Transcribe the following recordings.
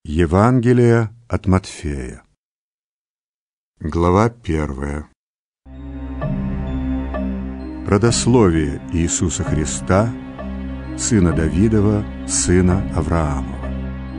Евангелие от Матфея. Глава 1. Родословие Иисуса Христа, сына Давидова, сына Авраамова.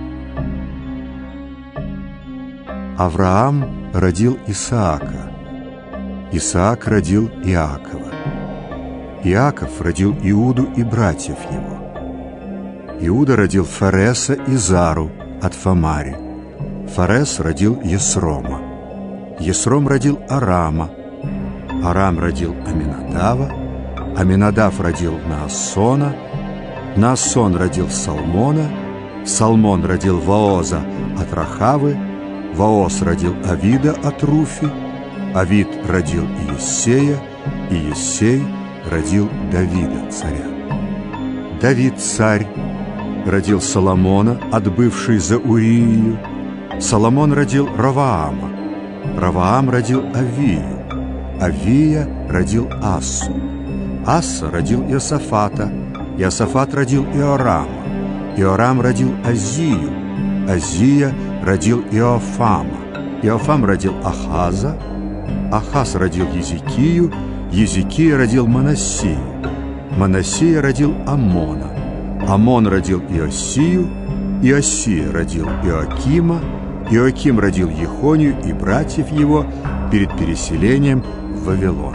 Авраам родил Исаака, Исаак родил Иакова, Иаков родил Иуду и братьев его. Иуда родил Фареса и Зару от Фамари. Фарес родил Есрома. Есром родил Арама. Арам родил Аминадава. Аминадав родил Наасона. Наасон родил Салмона. Салмон родил Вооза от Рахавы. Вооз родил Авида от Руфи. Авид родил Иессея. И Иессей родил Давида, царя. Давид, царь, родил Соломона, отбывший за Урию. Соломон родил Раваама. Раваам родил Авию. Авия родил Ассу. Асса родил Иосафата. Иосафат родил Иорама. Иорам родил Азию. Азия родил Иофама. Иофам родил Ахаза. Ахаз родил Езекию. Езекия родил Манассию. Манассия родил Амона. Амон родил Иосию, Иосия родил Иоакима, Иоаким родил Ехонию и братьев его перед переселением в Вавилон.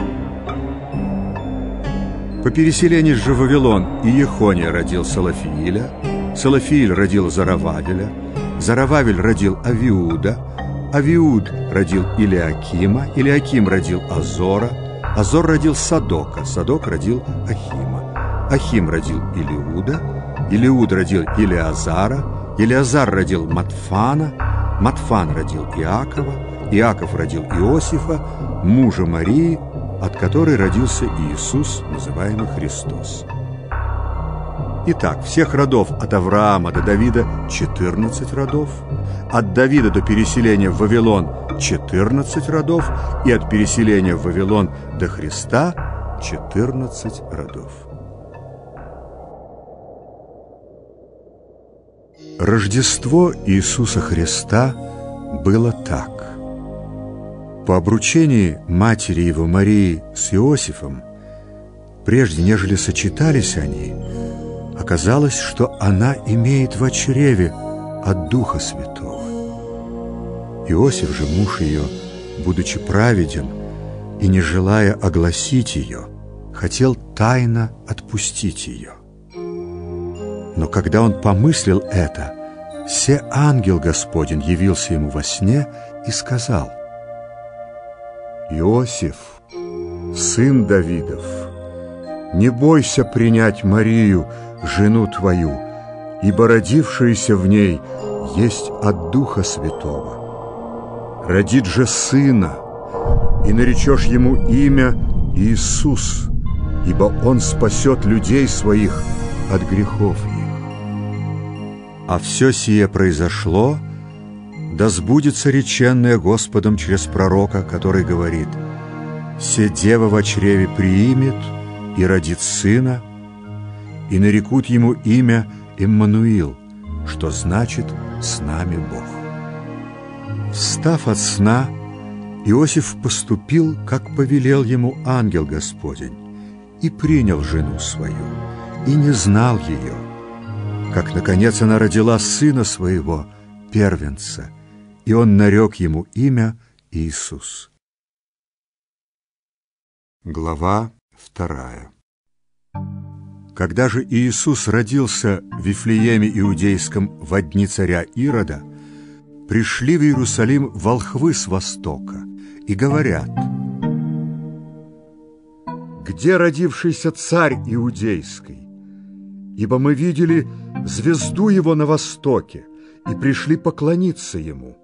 По переселении же в Вавилон Иехония родил Салафииля, Салафииль родил Зарававеля, Зарававель родил Авиуда, Авиуд родил Илиакима, Илиаким родил Азора, Азор родил Садока, Садок родил Ахима, Ахим родил Илиуда, Илиуд родил Илиазара, Илиазар родил Матфана, Матфан родил Иакова, Иаков родил Иосифа, мужа Марии, от которой родился Иисус, называемый Христос. Итак, всех родов от Авраама до Давида 14 родов, от Давида до переселения в Вавилон 14 родов, и от переселения в Вавилон до Христа 14 родов. Рождество Иисуса Христа было так. По обручении матери его Марии с Иосифом, прежде нежели сочетались они, оказалось, что она имеет во чреве от Духа Святого. Иосиф же, муж ее, будучи праведен и не желая огласить ее, хотел тайно отпустить ее. Но когда он помыслил это, се ангел Господень явился ему во сне и сказал: «Иосиф, сын Давидов, не бойся принять Марию, жену твою, ибо родившаяся в ней есть от Духа Святого. Родит же сына, и наречешь ему имя Иисус, ибо он спасет людей своих от грехов их». А все сие произошло, да сбудется реченное Господом через пророка, который говорит: «Се дева во чреве приимет и родит сына, и нарекут ему имя Иммануил, что значит «с нами Бог». Встав от сна, Иосиф поступил, как повелел ему ангел Господень, и принял жену свою, и не знал ее, как, наконец, она родила сына своего, первенца, и он нарек ему имя Иисус. Глава 2. Когда же Иисус родился в Вифлееме Иудейском во дни царя Ирода, пришли в Иерусалим волхвы с востока и говорят: «Где родившийся царь Иудейский? Ибо мы видели звезду его на востоке и пришли поклониться ему».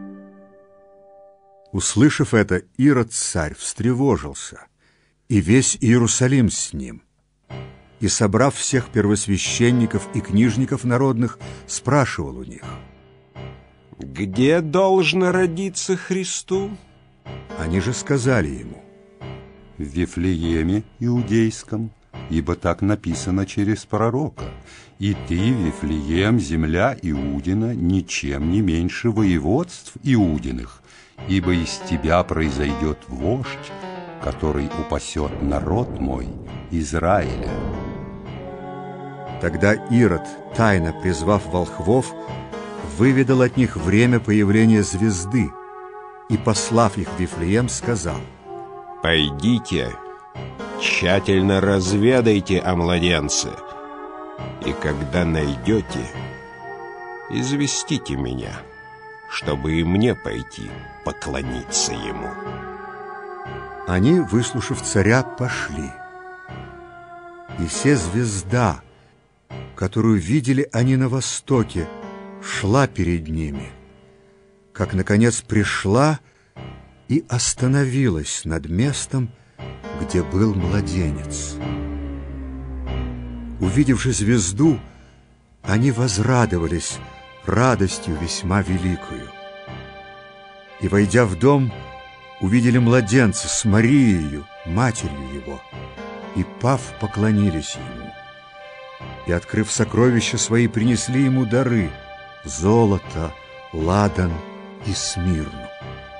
Услышав это, Ирод царь встревожился, и весь Иерусалим с ним. И, собрав всех первосвященников и книжников народных, спрашивал у них: «Где должно родиться Христу?» Они же сказали ему: «В Вифлееме Иудейском, ибо так написано через пророка. И ты, Вифлеем, земля Иудина, ничем не меньше воеводств Иудиных, ибо из тебя произойдет вождь, который упасет народ мой, Израиля». Тогда Ирод, тайно призвав волхвов, выведал от них время появления звезды и, послав их в Вифлеем, сказал: «Пойдите, тщательно разведайте о младенце, и когда найдете, известите меня, чтобы и мне пойти поклониться ему». Они, выслушав царя, пошли. И се звезда, которую видели они на востоке, шла перед ними, как, наконец, пришла и остановилась над местом, где был младенец. Увидев же звезду, они возрадовались радостью весьма великою. И, войдя в дом, увидели младенца с Марией, матерью его, и, пав, поклонились ему. И, открыв сокровища свои, принесли ему дары — золото, ладан и смирну.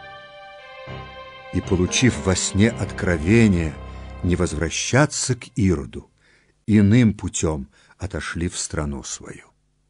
И, получив во сне откровение не возвращаться к Ироду, иным путем отошли в страну свою.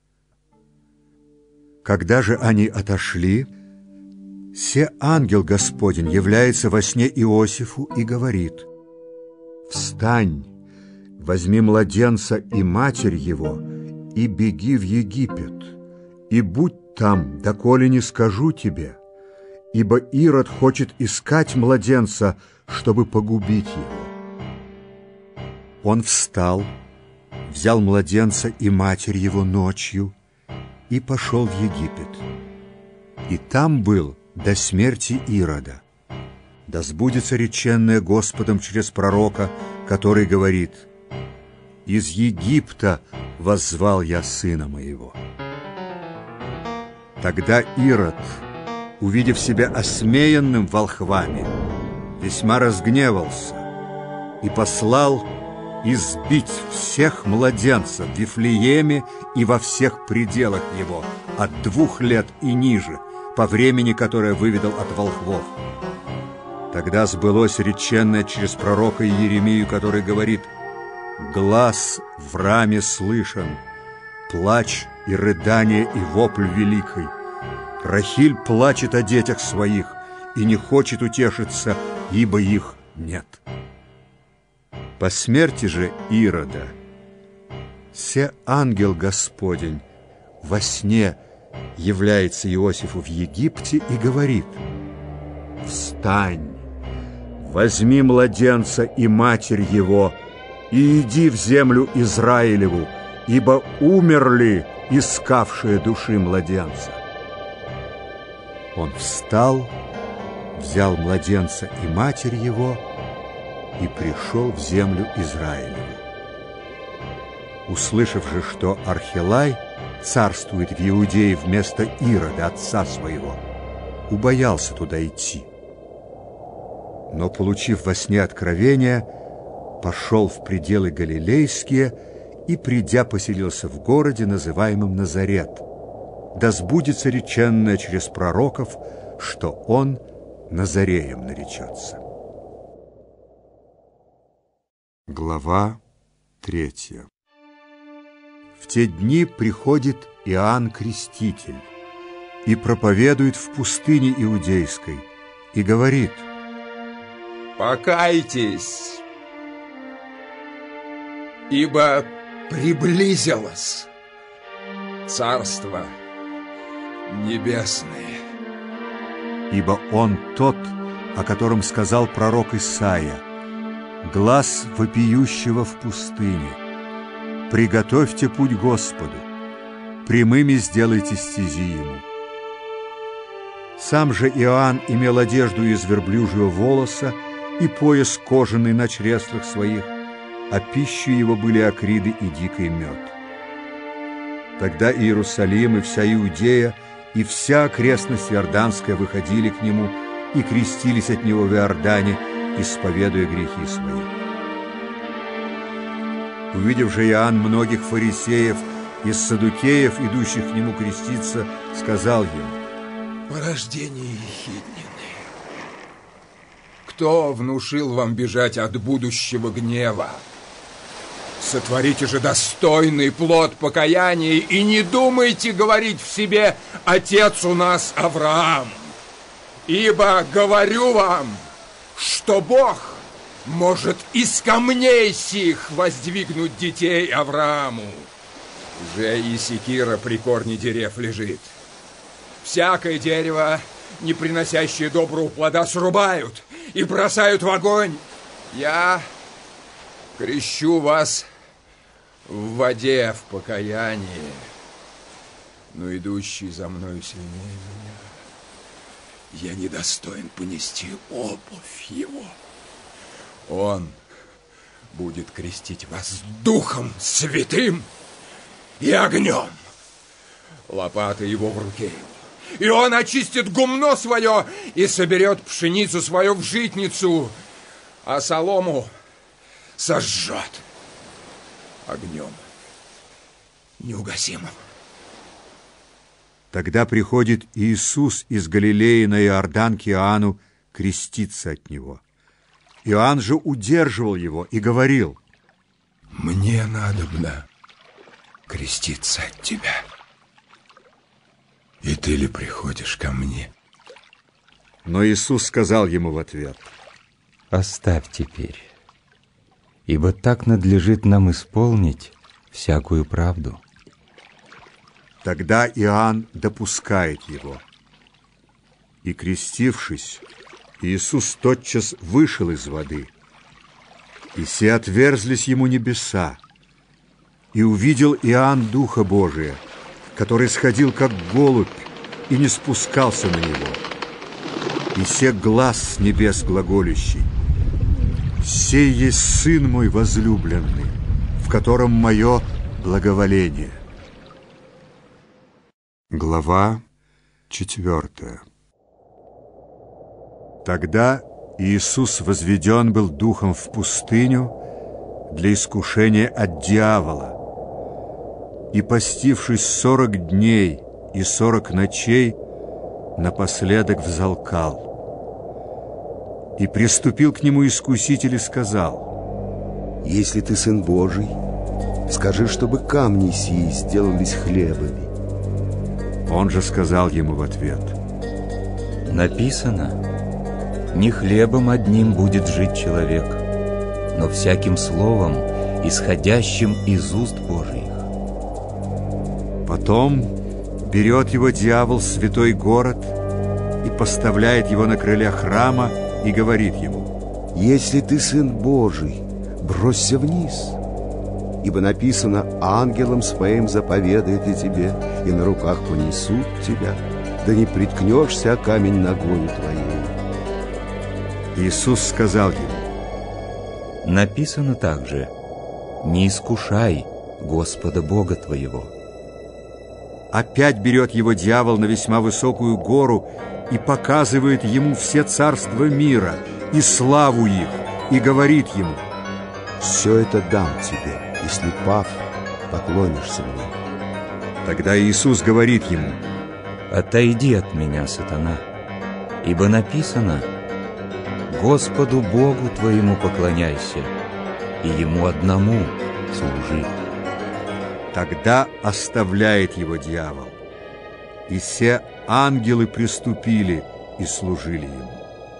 Когда же они отошли, се ангел Господень является во сне Иосифу и говорит: «Встань, возьми младенца и матерь его, и беги в Египет, и будь там, доколе не скажу тебе, ибо Ирод хочет искать младенца, чтобы погубить его». Он встал, взял младенца и матерь его ночью и пошел в Египет. И там был до смерти Ирода. Да сбудется реченное Господом через пророка, который говорит: «Из Египта воззвал я сына моего». Тогда Ирод, увидев себя осмеянным волхвами, весьма разгневался и послал избить всех младенцев в Вифлееме и во всех пределах его, от 2 лет и ниже, по времени, которое выведал от волхвов. Тогда сбылось реченное через пророка Иеремию, который говорит: «Глас в раме слышен, плач и рыдание и вопль великий. Рахиль плачет о детях своих и не хочет утешиться, ибо их нет». По смерти же Ирода се ангел Господень во сне является Иосифу в Египте и говорит: «Встань, возьми младенца и матерь его, и иди в землю Израилеву, ибо умерли искавшие души младенца». Он встал, взял младенца и матерь его и пришел в землю Израилеву. Услышав же, что Архилай царствует в Иудее вместо Ирода, отца своего, убоялся туда идти. Но, получив во сне откровение, пошел в пределы Галилейские и, придя, поселился в городе, называемом Назарет. Да сбудется реченное через пророков, что он Назареем наречется. Глава 3. В те дни приходит Иоанн Креститель и проповедует в пустыне Иудейской и говорит: «Покайтесь, ибо приблизилось Царство Небесное». Ибо он тот, о котором сказал пророк Исаия: «Глас вопиющего в пустыне: приготовьте путь Господу, прямыми сделайте стези ему». Сам же Иоанн имел одежду из верблюжьего волоса и пояс кожаный на чреслах своих, а пищей его были акриды и дикий мед. Тогда Иерусалим и вся Иудея и вся окрестность Иорданская выходили к нему и крестились от него в Иордане, исповедуя грехи свои. Увидев же Иоанн многих фарисеев и саддукеев, идущих к нему креститься, сказал им: порождение ехиднины, кто внушил вам бежать от будущего гнева? Сотворите же достойный плод покаяния и не думайте говорить в себе: отец у нас Авраам. Ибо говорю вам, что Бог может из камней сих воздвигнуть детей Аврааму. Уже и секира при корне дерев лежит. Всякое дерево, не приносящее доброго плода, срубают и бросают в огонь. Я крещу вас в воде в покаянии, но идущий за мною сильнее меня, я недостоин понести обувь его. Он будет крестить вас Духом Святым и огнем. Лопата его в руке его, и он очистит гумно свое и соберет пшеницу свою в житницу, а солому сожжет огнем неугасимым. Тогда приходит Иисус из Галилеи на Иордан к Иоанну креститься от него. Иоанн же удерживал его и говорил: мне надобно креститься от тебя, и ты ли приходишь ко мне? Но Иисус сказал ему в ответ: оставь теперь, ибо так надлежит нам исполнить всякую правду. Тогда Иоанн допускает его. И, крестившись, Иисус тотчас вышел из воды, и се отверзлись ему небеса, и увидел Иоанн Духа Божия, который сходил как голубь и не спускался на него. И се глас с небес глаголющий: «Сей есть Сын мой возлюбленный, в котором мое благоволение». Глава 4. Тогда Иисус возведен был Духом в пустыню для искушения от дьявола, и, постившись 40 дней и 40 ночей, напоследок взалкал. И приступил к нему искуситель и сказал: «Если ты Сын Божий, скажи, чтобы камни сии сделались хлебами». Он же сказал ему в ответ: написано: не хлебом одним будет жить человек, но всяким словом, исходящим из уст Божиих. Потом берет его дьявол в святой город и поставляет его на крыле храма и говорит ему: «Если ты Сын Божий, бросься вниз, ибо написано: ангелом своим заповедает и тебе, и на руках понесут тебя, да не приткнешься о камень ногою твоей». Иисус сказал ему: написано также: не искушай Господа Бога твоего. Опять берет его дьявол на весьма высокую гору и показывает ему все царства мира и славу их, и говорит ему: «Все это дам тебе, если, пав, поклонишься мне». Тогда Иисус говорит ему: отойди от меня, сатана, ибо написано: Господу Богу твоему поклоняйся, и Ему одному служи. Тогда оставляет его дьявол, и все ангелы приступили и служили ему.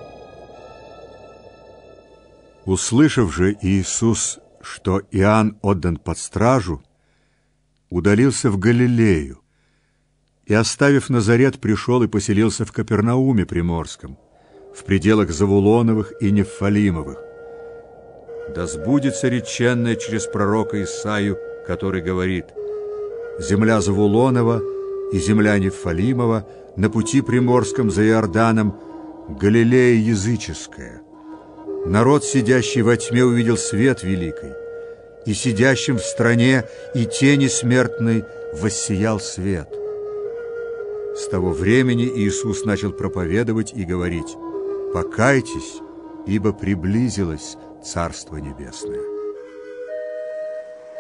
Услышав же Иисус, что Иоанн отдан под стражу, удалился в Галилею, и, оставив Назарет, пришел и поселился в Капернауме Приморском, в пределах Завулоновых и Нефалимовых. Да сбудется реченное через пророка Исаию, который говорит: «Земля Завулонова и земля Нефалимова на пути приморском за Иорданом, Галилея языческая. Народ, сидящий во тьме, увидел свет великий, и сидящим в стране и тени смертной воссиял свет». С того времени Иисус начал проповедовать и говорить: «Покайтесь, ибо приблизилось Царство Небесное».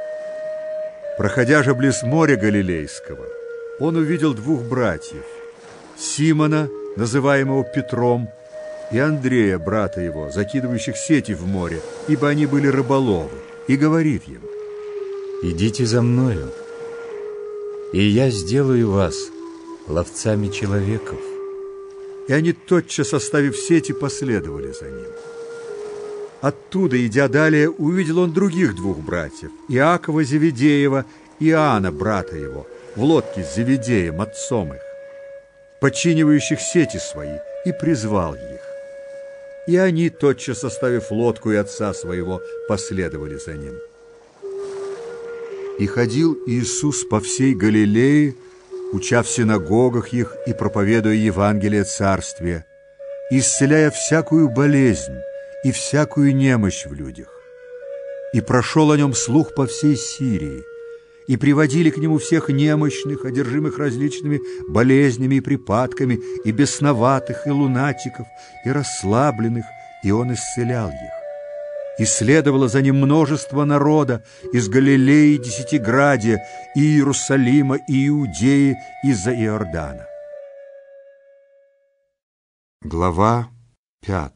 Проходя же близ моря Галилейского, он увидел двух братьев, Симона, называемого Петром, и Андрея, брата его, закидывающих сети в море, ибо они были рыболовы, и говорит им: «Идите за мною, и я сделаю вас ловцами человеков». И они, тотчас оставив сети, последовали за ним. Оттуда, идя далее, увидел он других двух братьев, Иакова Зеведеева и Иоанна, брата его, в лодке с Зеведеем, отцом их, подчинивающих сети свои, и призвал их. И они, тотчас оставив лодку и отца своего, последовали за ним. И ходил Иисус по всей Галилее, уча в синагогах их и проповедуя Евангелие Царствия, исцеляя всякую болезнь и всякую немощь в людях. И прошел о нем слух по всей Сирии, и приводили к нему всех немощных, одержимых различными болезнями и припадками, и бесноватых, и лунатиков, и расслабленных, и он исцелял их. И следовало за ним множество народа из Галилеи, Десятиградия, и Иерусалима, и Иудеи, из-за Иордана. Глава 5.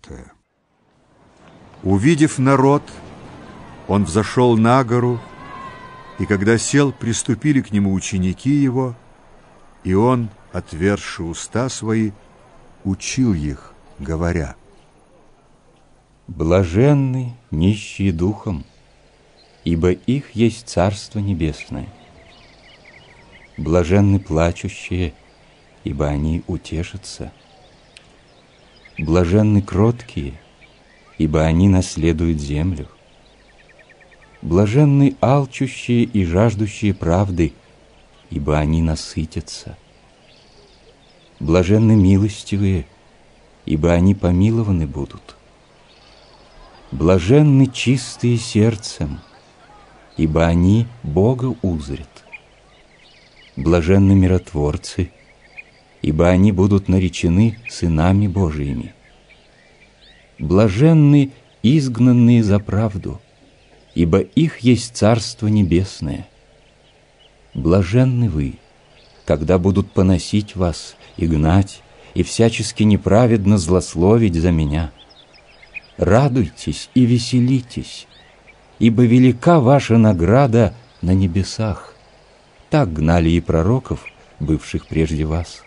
Увидев народ, он взошел на гору, и когда сел, приступили к нему ученики его, и он, отверзши уста свои, учил их, говоря: «Блаженны нищие духом, ибо их есть Царство Небесное. Блаженны плачущие, ибо они утешатся. Блаженны кроткие, ибо они наследуют землю. Блаженны алчущие и жаждущие правды, ибо они насытятся. Блаженны милостивые, ибо они помилованы будут. Блаженны чистые сердцем, ибо они Бога узрят. Блаженны миротворцы, ибо они будут наречены сынами Божиими. Блаженны изгнанные за правду, ибо их есть Царство Небесное. Блаженны вы, когда будут поносить вас и гнать, и всячески неправедно злословить за меня. Радуйтесь и веселитесь, ибо велика ваша награда на небесах. Так гнали и пророков, бывших прежде вас.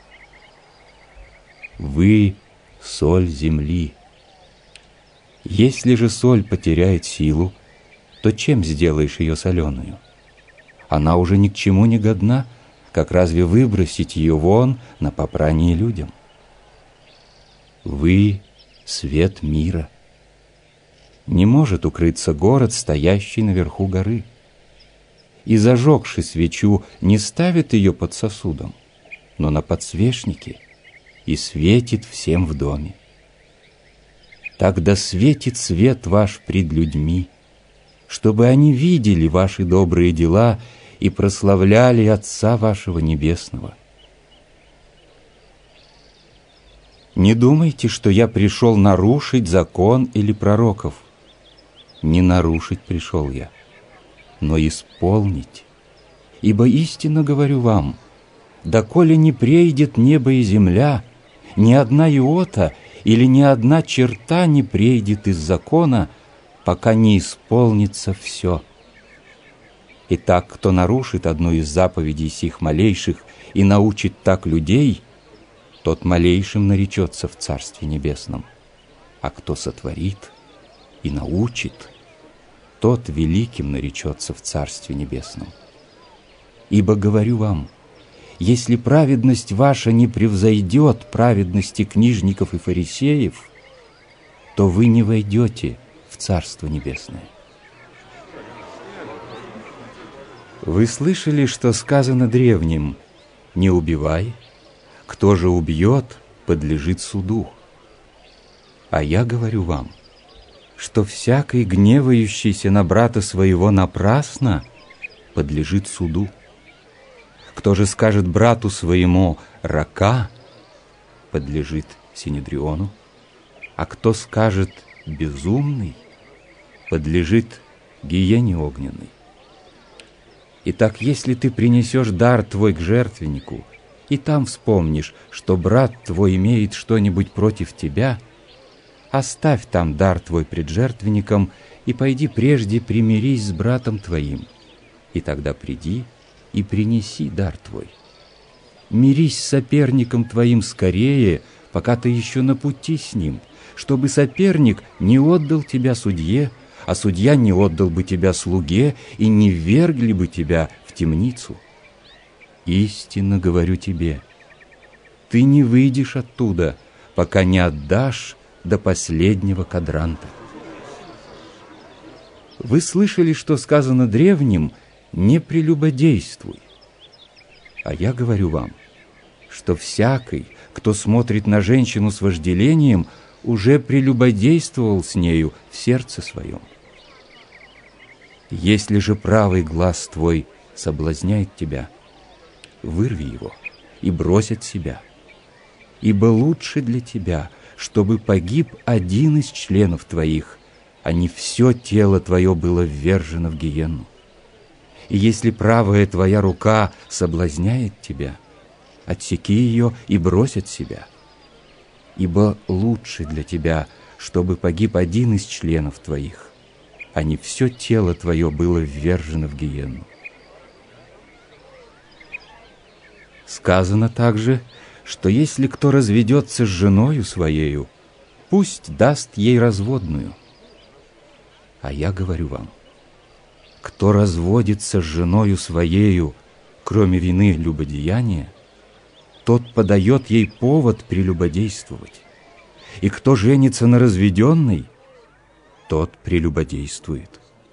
Вы — соль земли. Если же соль потеряет силу, то чем сделаешь ее соленую? Она уже ни к чему не годна, как разве выбросить ее вон на попрание людям? Вы — свет мира. Не может укрыться город, стоящий наверху горы. И, зажегши свечу, не ставит ее под сосудом, но на подсвечнике, и светит всем в доме. Тогда светит свет ваш пред людьми, чтобы они видели ваши добрые дела и прославляли Отца вашего Небесного. Не думайте, что я пришел нарушить закон или пророков. Не нарушить пришел я, но исполнить. Ибо истинно говорю вам, доколе не прейдет небо и земля, ни одна иота или ни одна черта не прейдет из закона, пока не исполнится все. Итак, кто нарушит одну из заповедей сих малейших и научит так людей, тот малейшим наречется в Царстве Небесном, а кто сотворит и научит, тот великим наречется в Царстве Небесном. Ибо говорю вам, если праведность ваша не превзойдет праведности книжников и фарисеев, то вы не войдете в Царство Небесное. Вы слышали, что сказано древним: «Не убивай, кто же убьет, подлежит суду». А я говорю вам, что всякий, гневающийся на брата своего напрасно, подлежит суду. Кто же скажет брату своему «рака», подлежит синедриону, а кто скажет «безумный», подлежит гиене огненной. Итак, если ты принесешь дар твой к жертвеннику, и там вспомнишь, что брат твой имеет что-нибудь против тебя, оставь там дар твой пред жертвенником и пойди прежде примирись с братом твоим, и тогда приди и принеси дар твой. Мирись с соперником твоим скорее, пока ты еще на пути с ним, чтобы соперник не отдал тебя судье, а судья не отдал бы тебя слуге и не ввергли бы тебя в темницу. Истинно говорю тебе, ты не выйдешь оттуда, пока не отдашь до последнего кадранта. Вы слышали, что сказано древним: «Не прелюбодействуй». А я говорю вам, что всякий, кто смотрит на женщину с вожделением, уже прелюбодействовал с нею в сердце своем. Если же правый глаз твой соблазняет тебя, вырви его и брось от себя, ибо лучше для тебя, чтобы погиб один из членов твоих, а не все тело твое было ввержено в гиенну. И если правая твоя рука соблазняет тебя, отсеки ее и брось от себя, ибо лучше для тебя, чтобы погиб один из членов твоих, а не все тело твое было ввержено в гиенну. Сказано также, что если кто разведется с женою своею, пусть даст ей разводную. А я говорю вам, кто разводится с женою своею, кроме вины любодеяния, тот подает ей повод прелюбодействовать. И кто женится на разведенной, тот прелюбодействует.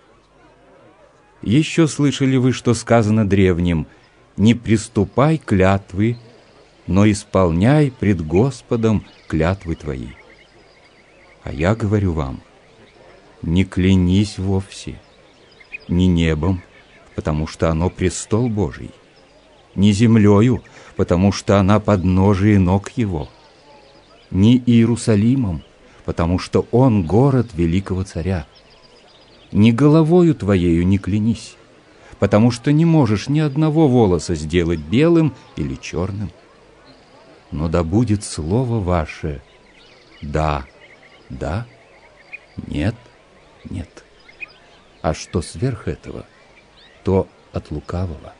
Еще слышали вы, что сказано древним: «Не приступай клятвы, но исполняй пред Господом клятвы твои». А я говорю вам, не клянись вовсе, ни небом, потому что оно престол Божий, ни землею, потому что она подножие ног Его, ни Иерусалимом, потому что он город великого царя. Ни головою твоею не клянись, потому что не можешь ни одного волоса сделать белым или черным. Но да будет слово ваше «да, да», «нет, нет». А что сверх этого, то от лукавого.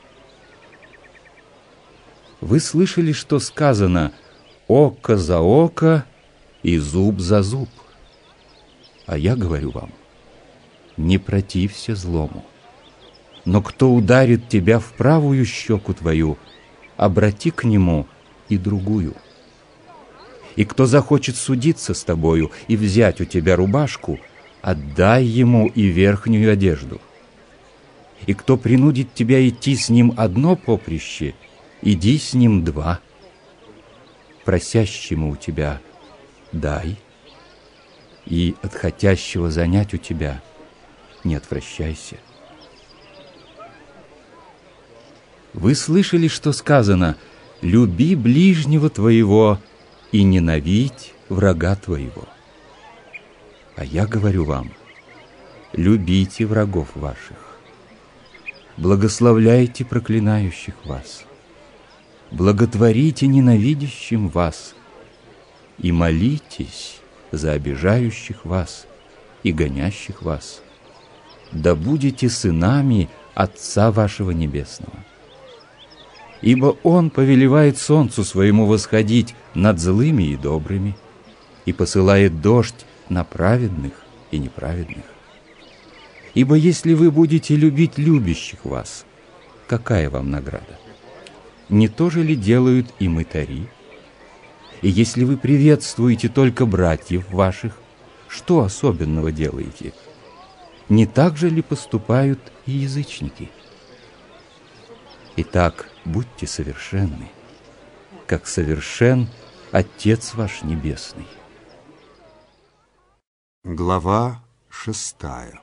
Вы слышали, что сказано «око за око и зуб за зуб». А я говорю вам, не протився злому. Но кто ударит тебя в правую щеку твою, обрати к нему и другую. И кто захочет судиться с тобою и взять у тебя рубашку, отдай ему и верхнюю одежду. И кто принудит тебя идти с ним одно поприще, иди с ним два. Просящему у тебя дай, и от хотящего занять у тебя не отвращайся. Вы слышали, что сказано: «Люби ближнего твоего и ненавидь врага твоего». А я говорю вам, любите врагов ваших, благословляйте проклинающих вас, благотворите ненавидящим вас и молитесь за обижающих вас и гонящих вас, да будете сынами Отца вашего Небесного. Ибо Он повелевает солнцу своему восходить над злыми и добрыми и посылает дождь на праведных и неправедных. Ибо если вы будете любить любящих вас, какая вам награда? Не то же ли делают и мытари? И если вы приветствуете только братьев ваших, что особенного делаете? Не так же ли поступают и язычники? Итак, будьте совершенны, как совершен Отец ваш Небесный. Глава 6.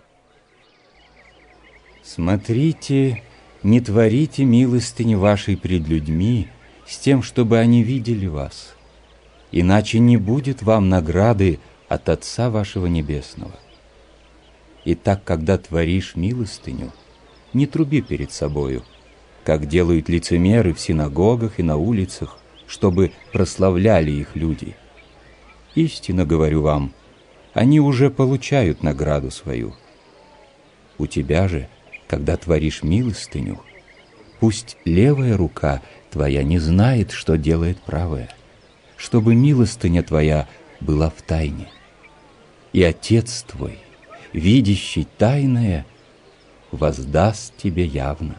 Смотрите, не творите милостыни вашей пред людьми с тем, чтобы они видели вас, иначе не будет вам награды от Отца вашего Небесного. Итак, когда творишь милостыню, не труби перед собою, как делают лицемеры в синагогах и на улицах, чтобы прославляли их люди. Истинно говорю вам, они уже получают награду свою. У тебя же, когда творишь милостыню, пусть левая рука твоя не знает, что делает правая, чтобы милостыня твоя была в тайне. И Отец твой, видящий тайное, воздаст тебе явно.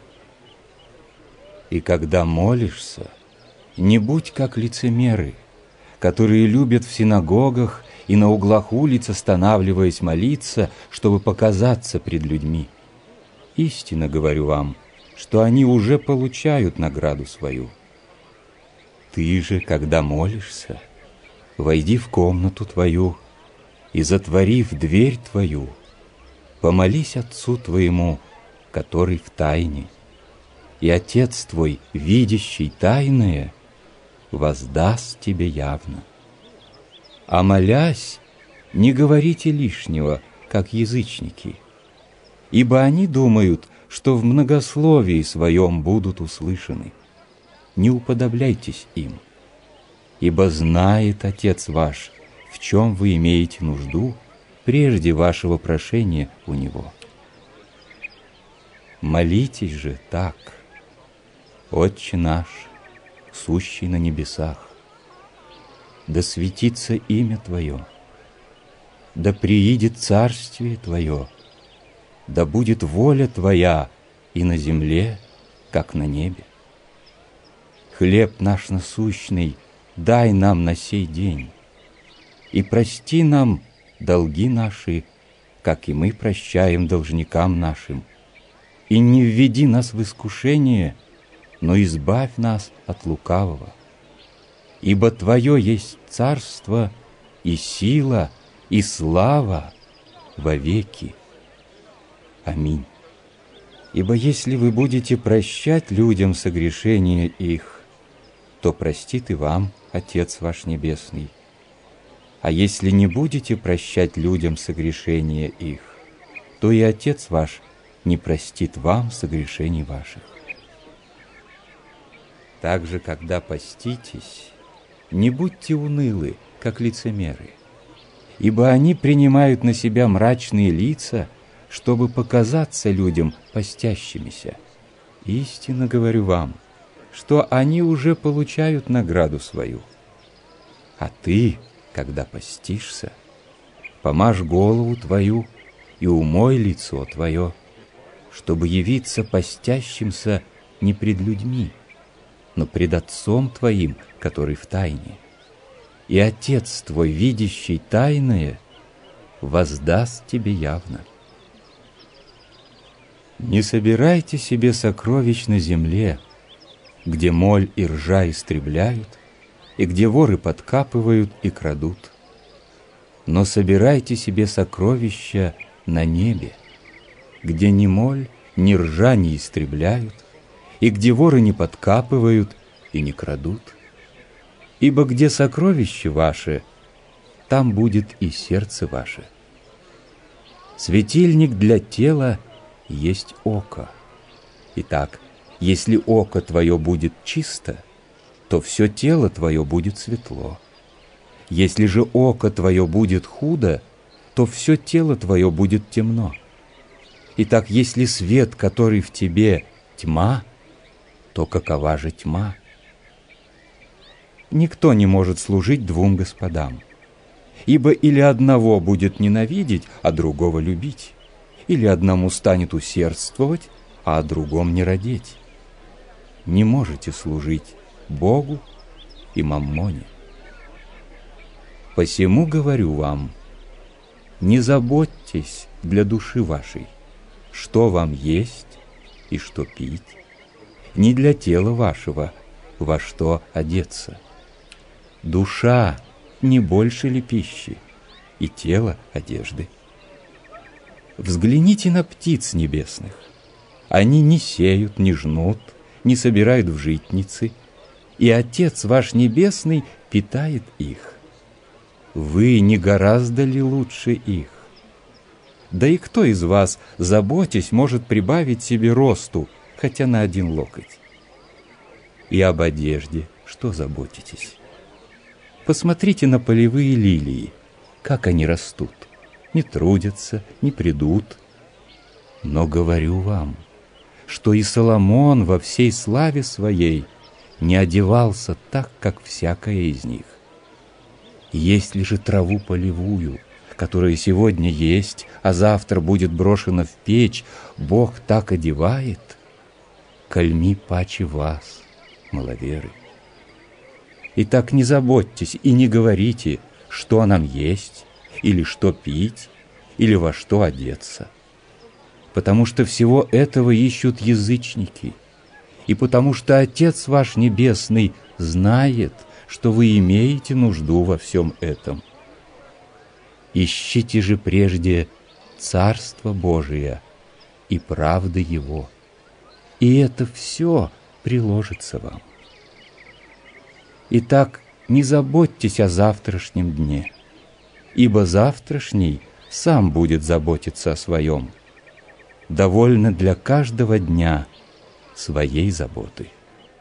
И когда молишься, не будь как лицемеры, которые любят в синагогах и на углах улиц, останавливаясь молиться, чтобы показаться пред людьми. Истинно говорю вам, что они уже получают награду свою. Ты же, когда молишься, войди в комнату твою и, затворив дверь твою, помолись Отцу твоему, который в тайне, и Отец твой, видящий тайное, воздаст тебе явно. А молясь, не говорите лишнего, как язычники, ибо они думают, что в многословии своем будут услышаны. Не уподобляйтесь им, ибо знает Отец ваш, в чем вы имеете нужду, прежде вашего прошения у Него. Молитесь же так: Отче наш, сущий на небесах, да светится имя Твое, да приидет царствие Твое, да будет воля Твоя и на земле, как на небе. Хлеб наш насущный дай нам на сей день, и прости нам долги наши, как и мы прощаем должникам нашим. И не введи нас в искушение, но избавь нас от лукавого. Ибо Твое есть царство и сила и слава вовеки. Аминь. Ибо если вы будете прощать людям согрешения их, то простит и вам Отец ваш Небесный. А если не будете прощать людям согрешения их, то и Отец ваш не простит вам согрешений ваших. Также, когда поститесь, не будьте унылы, как лицемеры, ибо они принимают на себя мрачные лица, чтобы показаться людям постящимися. Истинно говорю вам, что они уже получают награду свою. А ты, когда постишься, помажь голову твою и умой лицо твое, чтобы явиться постящимся не пред людьми, но пред Отцом твоим, который в тайне. И Отец твой, видящий тайное, воздаст тебе явно. Не собирайте себе сокровищ на земле, где моль и ржа истребляют, и где воры подкапывают и крадут. Но собирайте себе сокровища на небе, где ни моль, ни ржа не истребляют, и где воры не подкапывают и не крадут. Ибо где сокровище ваше, там будет и сердце ваше. Светильник для тела есть око. Итак, если око твое будет чисто, то все тело твое будет светло. Если же око твое будет худо, то все тело твое будет темно. Итак, если свет, который в тебе, тьма, то какова же тьма? Никто не может служить двум господам, ибо или одного будет ненавидеть, а другого любить, или одному станет усердствовать, а о другом не радеть. Не можете служить Богу и маммоне. Посему говорю вам, не заботьтесь для души вашей, что вам есть и что пить, не для тела вашего, во что одеться. Душа не больше ли пищи, и тело одежды? Взгляните на птиц небесных. Они не сеют, не жнут, не собирают в житницы, и Отец ваш Небесный питает их. Вы не гораздо ли лучше их? Да и кто из вас, заботясь, может прибавить себе росту, хотя на 1 локоть? И об одежде что заботитесь? Посмотрите на полевые лилии, как они растут, не трудятся, не придут. Но говорю вам, что и Соломон во всей славе своей не одевался так, как всякая из них. Если же траву полевую, которая сегодня есть, а завтра будет брошена в печь, Бог так одевает, кальми паче вас, маловеры. Итак, не заботьтесь и не говорите, что нам есть, или что пить, или во что одеться. Потому что всего этого ищут язычники, и потому что Отец ваш Небесный знает, что вы имеете нужду во всем этом. Ищите же прежде Царство Божие и правды Его, и это все приложится вам. Итак, не заботьтесь о завтрашнем дне, ибо завтрашний сам будет заботиться о своем. Довольно для каждого дня своей заботы.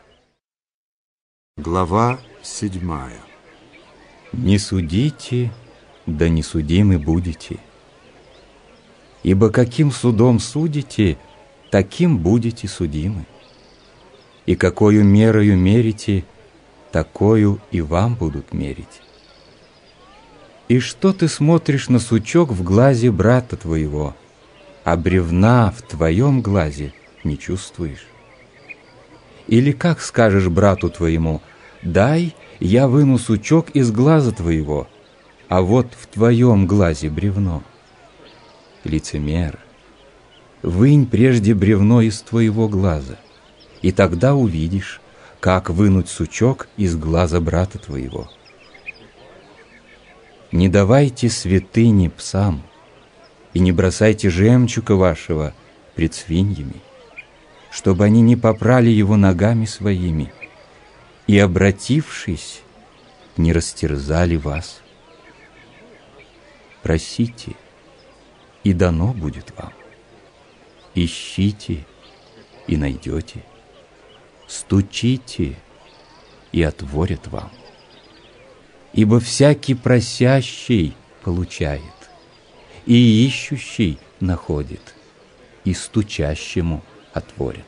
Глава 7. Не судите, да не судимы будете. Ибо каким судом судите, таким будете судимы. И какою мерою мерите, такою и вам будут мерить. И что ты смотришь на сучок в глазе брата твоего, а бревна в твоем глазе не чувствуешь? Или как скажешь брату твоему: дай, я выну сучок из глаза твоего, а вот в твоем глазе бревно? Лицемер, вынь прежде бревно из твоего глаза, и тогда увидишь, как вынуть сучок из глаза брата твоего. Не давайте святыни псам, и не бросайте жемчуга вашего пред свиньями, чтобы они не попрали его ногами своими, и, обратившись, не растерзали вас. Просите, и дано будет вам. Ищите, и найдете. Стучите, и отворят вам. Ибо всякий просящий получает, и ищущий находит, и стучащему отворят.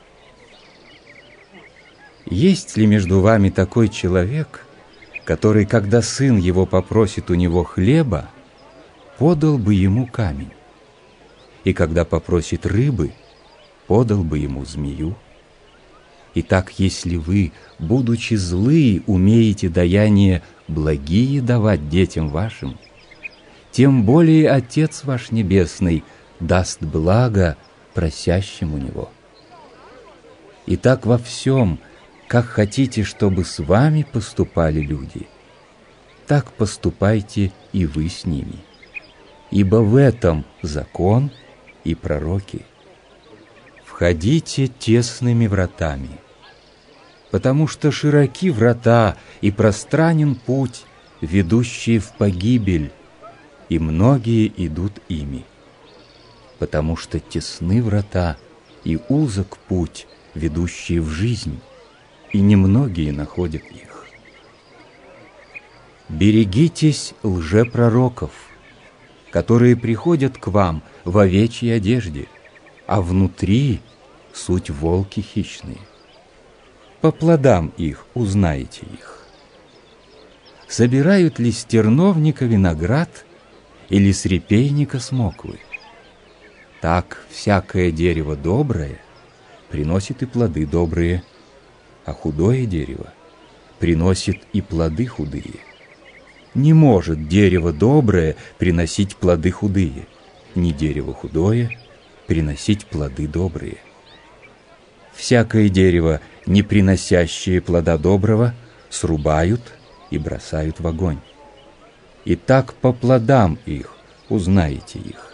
Есть ли между вами такой человек, который, когда сын его попросит у него хлеба, подал бы ему камень, и когда попросит рыбы, подал бы ему змею? Итак, если вы, будучи злые, умеете даяния благие давать детям вашим, тем более Отец ваш Небесный даст благо просящим у Него. Итак, во всем, как хотите, чтобы с вами поступали люди, так поступайте и вы с ними. Ибо в этом закон и пророки. Входите тесными вратами, потому что широки врата и пространен путь, ведущий в погибель, и многие идут ими. Потому что тесны врата и узок путь, ведущий в жизнь, и немногие находят их. Берегитесь лжепророков, которые приходят к вам в овечьей одежде, а внутри суть волки хищные. По плодам их узнаете их. Собирают ли с терновника виноград или с репейника смоквы? Так всякое дерево доброе приносит и плоды добрые, а худое дерево приносит и плоды худые. Не может дерево доброе приносить плоды худые, ни дерево худое приносить плоды добрые. Всякое дерево, не приносящее плода доброго, срубают и бросают в огонь. И так по плодам их узнаете их.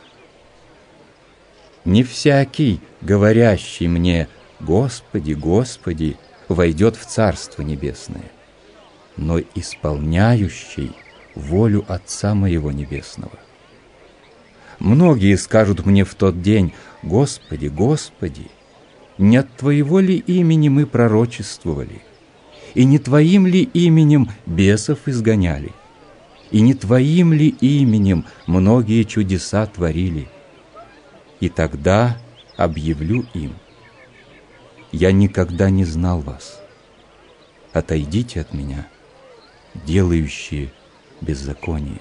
Не всякий, говорящий мне: Господи, Господи, войдет в Царство Небесное, но исполняющий волю Отца моего Небесного. Многие скажут мне в тот день: Господи, Господи, не от Твоего ли имени мы пророчествовали? И не Твоим ли именем бесов изгоняли? И не Твоим ли именем многие чудеса творили? И тогда объявлю им: я никогда не знал вас. Отойдите от меня, делающие беззаконие.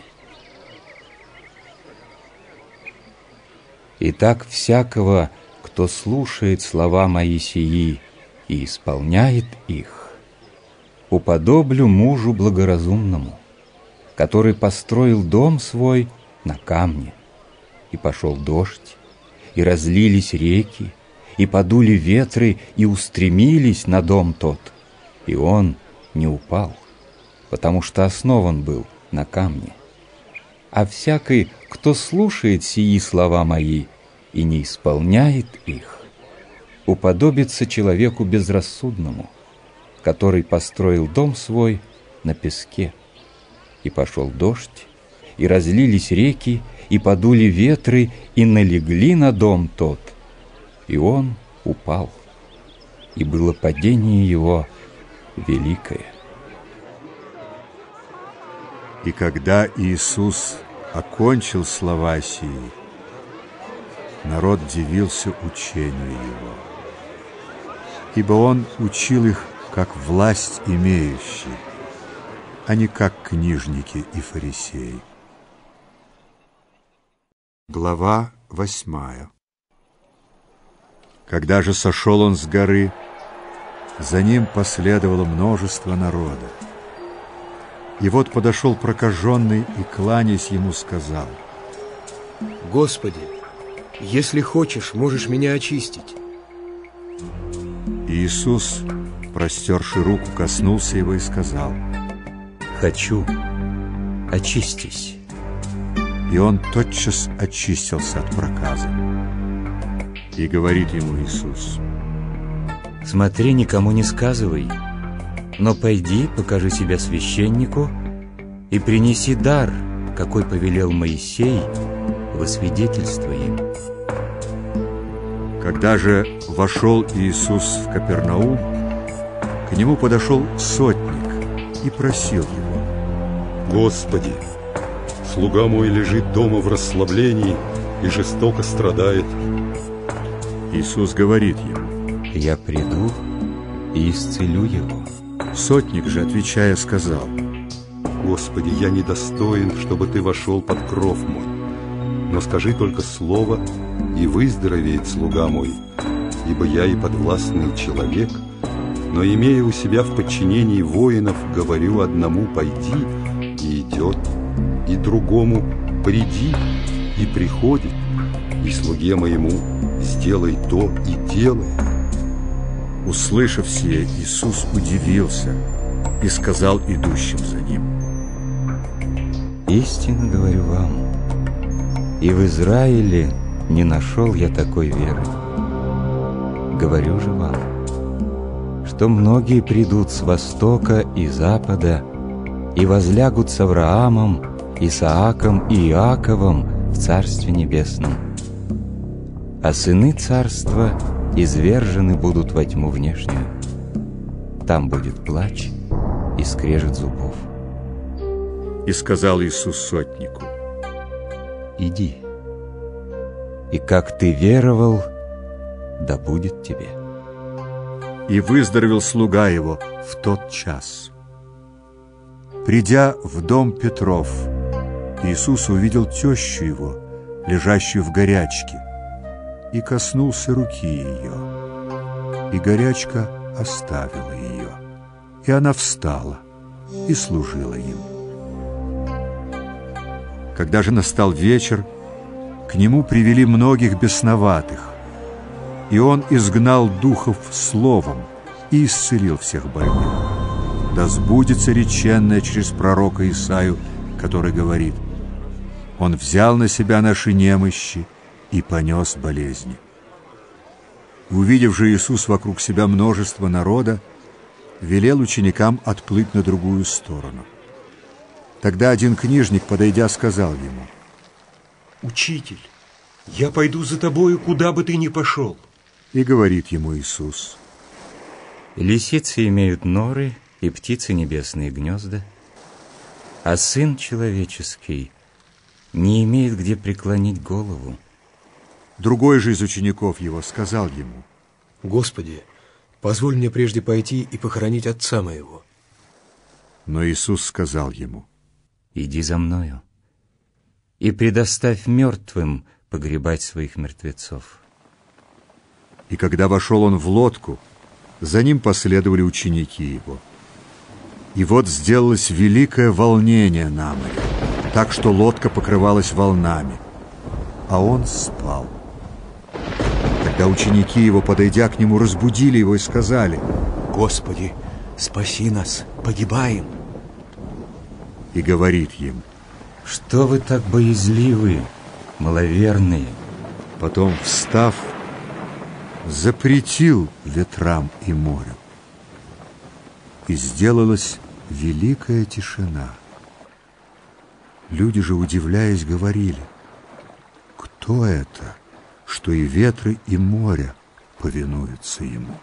Итак, всякого, кто слушает слова мои сии и исполняет их, уподоблю мужу благоразумному, который построил дом свой на камне, и пошел дождь, и разлились реки, и подули ветры, и устремились на дом тот, и он не упал, потому что основан был на камне. А всякий, кто слушает сии слова мои и не исполняет их, уподобится человеку безрассудному, который построил дом свой на песке. И пошел дождь, и разлились реки, и подули ветры, и налегли на дом тот, и он упал, и было падение его великое. И когда Иисус окончил слова сии, народ дивился учению Его, ибо Он учил их как власть имеющий, а не как книжники и фарисеи. Глава 8. Когда же сошел Он с горы, за Ним последовало множество народа. И вот подошел прокаженный и, кланяясь Ему, сказал: Господи, если хочешь, можешь меня очистить. Иисус, простерши руку, коснулся его и сказал: Хочу, очистись. И он тотчас очистился от проказа. И говорит ему Иисус: Смотри, никому не сказывай, но пойди, покажи себя священнику и принеси дар, какой повелел Моисей, во свидетельство им. Когда же вошел Иисус в Капернаум, к нему подошел сотник и просил его: Господи, слуга мой лежит дома в расслаблении и жестоко страдает. Иисус говорит ему: Я приду и исцелю его. Сотник же, отвечая, сказал: Господи, я недостоин, чтобы Ты вошел под кров мой, но скажи только слово, и выздоровеет слуга мой, ибо я и подвластный человек, но, имея у себя в подчинении воинов, говорю одному: пойди, и идет, и другому: приди, и приходит, и слуге моему: сделай то, и делает. Услышав сие, Иисус удивился и сказал идущим за Ним: Истинно говорю вам, и в Израиле не нашел я такой веры. Говорю же вам, что многие придут с востока и запада и возлягут с Авраамом, Исааком и Иаковом в Царстве Небесном. А сыны Царства извержены будут во тьму внешнюю. Там будет плач и скрежет зубов. И сказал Иисус сотнику: Иди, и как ты веровал, да будет тебе. И выздоровел слуга его в тот час. Придя в дом Петров, Иисус увидел тещу его, лежащую в горячке, и коснулся руки ее, и горячка оставила ее, и она встала и служила им. Когда же настал вечер, к нему привели многих бесноватых, и он изгнал духов словом и исцелил всех больных. Да сбудется реченное через пророка Исаию, который говорит: Он взял на себя наши немощи и понес болезни. Увидев же Иисус вокруг себя множество народа, велел ученикам отплыть на другую сторону. Тогда один книжник, подойдя, сказал ему: Учитель, я пойду за тобою, куда бы ты ни пошел. И говорит ему Иисус: лисицы имеют норы, и птицы небесные гнезда, а Сын Человеческий не имеет где преклонить голову. Другой же из учеников его сказал ему: Господи, позволь мне прежде пойти и похоронить отца моего. Но Иисус сказал ему: иди за мною и предоставь мертвым погребать своих мертвецов. И когда вошел он в лодку, за ним последовали ученики его. И вот сделалось великое волнение на море, так что лодка покрывалась волнами, а он спал. Тогда ученики его, подойдя к нему, разбудили его и сказали: Господи, спаси нас, погибаем. И говорит им: что вы так боязливы, маловерные? потом, встав, запретил ветрам и морю. И сделалась великая тишина. Люди же, удивляясь, говорили: кто это, что и ветры, и море повинуются ему?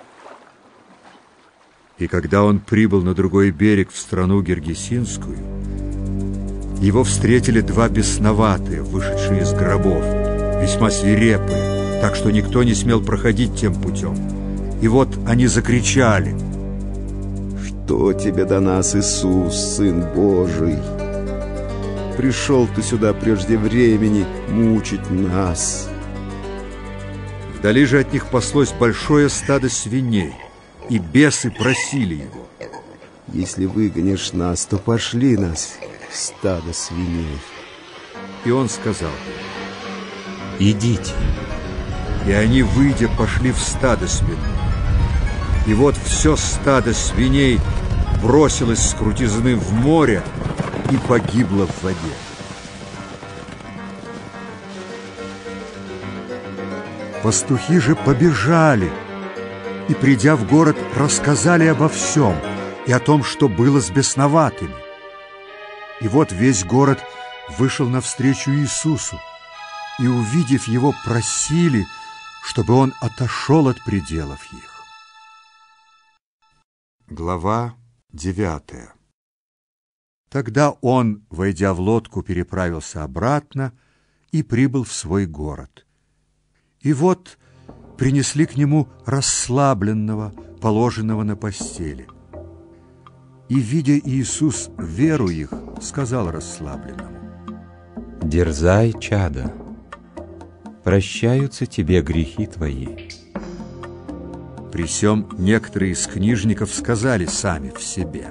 И когда он прибыл на другой берег, в страну Гергесинскую, его встретили два бесноватые, вышедшие из гробов, весьма свирепые, так что никто не смел проходить тем путем. И вот они закричали: Что тебе до нас, Иисус, Сын Божий? Пришел ты сюда прежде времени мучить нас. Вдали же от них паслось большое стадо свиней, и бесы просили его: Если выгонишь нас, то пошли нас в стадо свиней. И он сказал: идите. И они, выйдя, пошли в стадо свиных. И вот все стадо свиней бросилось с крутизны в море и погибло в воде. Пастухи же побежали и, придя в город, рассказали обо всем и о том, что было с бесноватыми. И вот весь город вышел навстречу Иисусу, и, увидев его, просили, чтобы он отошел от пределов их. Глава 9. Тогда он, войдя в лодку, переправился обратно и прибыл в свой город. И вот принесли к нему расслабленного, положенного на постели. И, видя Иисус веру их, сказал расслабленному: дерзай, чадо, прощаются тебе грехи твои. При сем некоторые из книжников сказали сами в себе: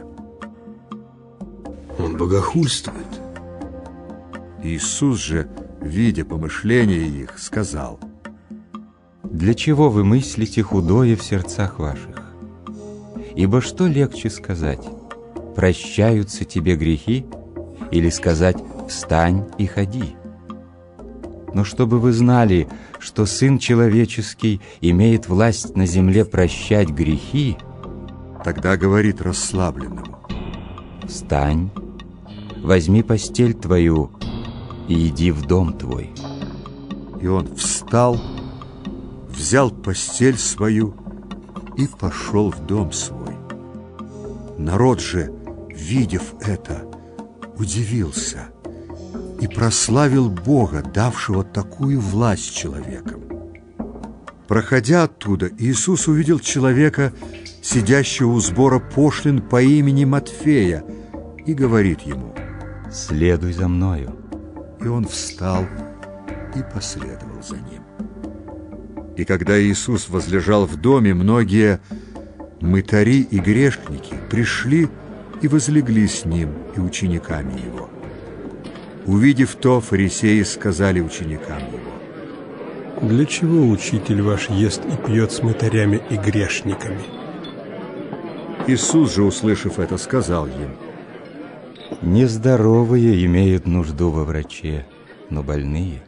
Он богохульствует. Иисус же, видя помышления их, сказал: для чего вы мыслите худое в сердцах ваших? Ибо что легче сказать: прощаются тебе грехи, или сказать: встань и ходи? Но чтобы вы знали, что Сын Человеческий имеет власть на земле прощать грехи, тогда говорит расслабленному: встань, возьми постель твою и иди в дом твой. И он встал, взял постель свою и пошел в дом свой. Народ же, видев это, удивился и прославил Бога, давшего такую власть человекам. Проходя оттуда, Иисус увидел человека, сидящего у сбора пошлин по имени Матфея, и говорит ему: следуй за мною. И он встал и последовал за ним. И когда Иисус возлежал в доме, многие мытари и грешники пришли и возлегли с ним и учениками его. Увидев то, фарисеи сказали ученикам его: для чего учитель ваш ест и пьет с мытарями и грешниками? Иисус же, услышав это, сказал им: нездоровые имеют нужду во враче, но больные.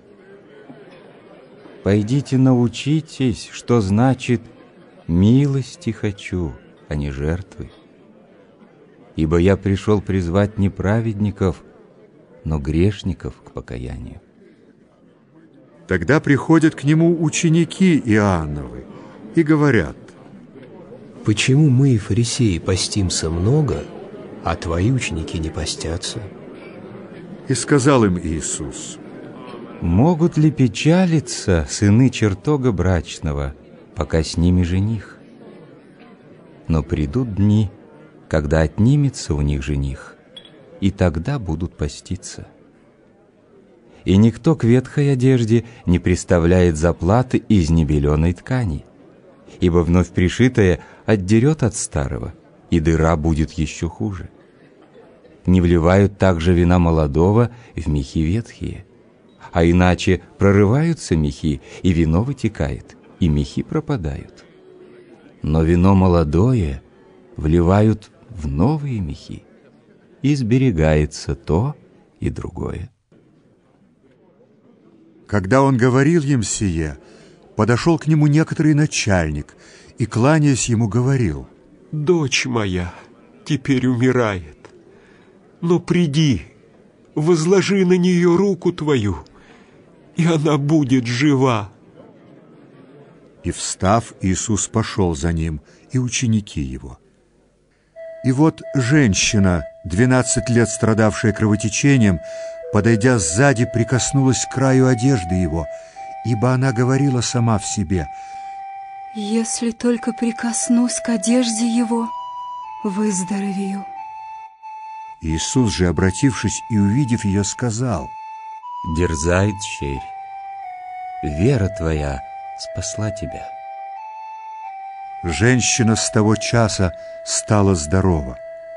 Пойдите научитесь, что значит «милости хочу», а не жертвы. Ибо я пришел призвать не праведников, но грешников к покаянию. Тогда приходят к нему ученики Иоанновы и говорят: почему мы, фарисеи, постимся много, а твои ученики не постятся? И сказал им Иисус: могут ли печалиться сыны чертога брачного, пока с ними жених? Но придут дни, когда отнимется у них жених, и тогда будут поститься. И никто к ветхой одежде не приставляет заплаты из небеленой ткани, ибо вновь пришитое отдерет от старого, и дыра будет еще хуже. Не вливают также вина молодого в мехи ветхие, а иначе прорываются мехи, и вино вытекает, и мехи пропадают. Но вино молодое вливают в новые мехи, и сберегается то и другое. Когда он говорил им сие, подошел к нему некоторый начальник и, кланяясь ему, говорил: дочь моя теперь умирает, но приди, возложи на нее руку твою, и она будет жива. И, встав, Иисус пошел за ним, и ученики его. И вот женщина, 12 лет страдавшая кровотечением, подойдя сзади, прикоснулась к краю одежды его, ибо она говорила сама в себе: если только прикоснусь к одежде его, выздоровею. Иисус же, обратившись и увидев ее, сказал: дерзай, дщерь, вера твоя спасла тебя. Женщина с того часа стала здорова.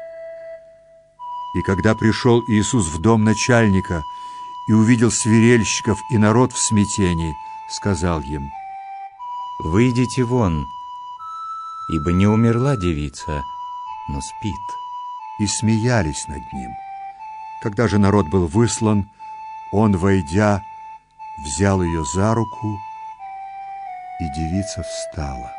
И когда пришел Иисус в дом начальника и увидел свирельщиков и народ в смятении, сказал им: выйдите вон, ибо не умерла девица, но спит. И смеялись над ним. Когда же народ был выслан, он, войдя, взял ее за руку, и девица встала.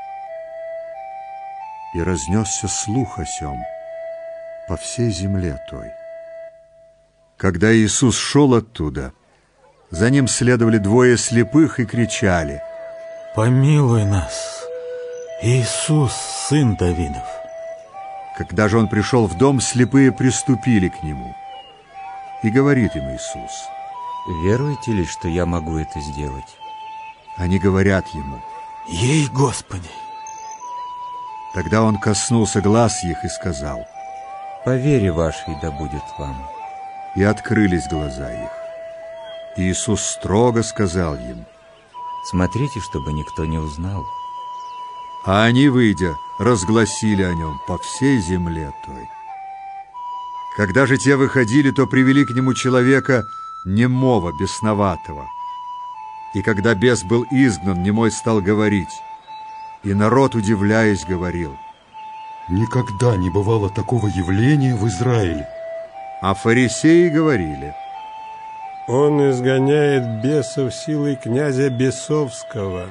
И разнесся слух о сем по всей земле той. Когда Иисус шел оттуда, за ним следовали двое слепых и кричали: помилуй нас, Иисус, сын Давидов. Когда же он пришел в дом, слепые приступили к нему. И говорит им Иисус: веруете ли, что я могу это сделать? Они говорят ему: ей, Господи. Тогда он коснулся глаз их и сказал: по вере вашей да будет вам. И открылись глаза их. Иисус строго сказал им: смотрите, чтобы никто не узнал. А они, выйдя, разгласили о нем по всей земле той. Когда же те выходили, то привели к нему человека немого, бесноватого. И когда бес был изгнан, немой стал говорить. И народ, удивляясь, говорил: никогда не бывало такого явления в Израиле. А фарисеи говорили: он изгоняет бесов силой князя Бесовского.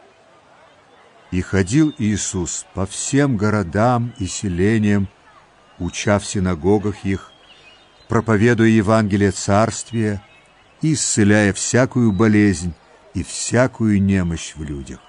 И ходил Иисус по всем городам и селениям, уча в синагогах их, проповедуя Евангелие Царствия и исцеляя всякую болезнь и всякую немощь в людях.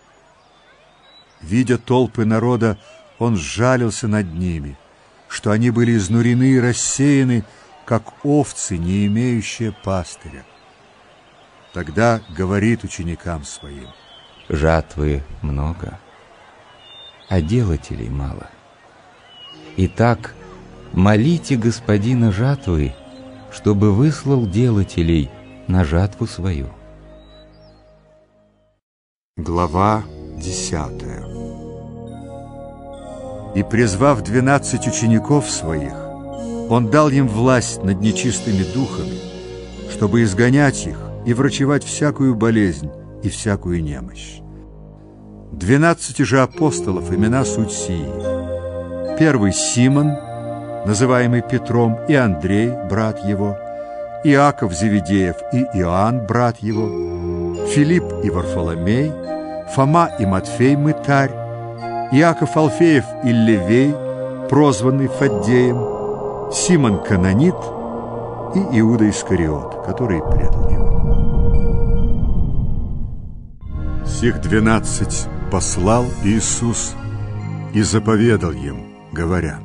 Видя толпы народа, он сжалился над ними, что они были изнурены и рассеяны, как овцы, не имеющие пастыря. Тогда говорит ученикам своим: жатвы много, а делателей мало. Итак, молите Господина жатвы, чтобы выслал делателей на жатву свою. Глава 10. И, призвав 12 учеников своих, он дал им власть над нечистыми духами, чтобы изгонять их и врачевать всякую болезнь и всякую немощь. 12 же апостолов имена суть сии: первый Симон, называемый Петром, и Андрей, брат его, Иаков Зеведеев и Иоанн, брат его, Филипп и Варфоломей, Фома и Матфей, мытарь, Иаков Алфеев и Левей, прозванный Фаддеем, Симон Канонит и Иуда Искариот, который предал его. Сих 12 послал Иисус и заповедал им, говоря: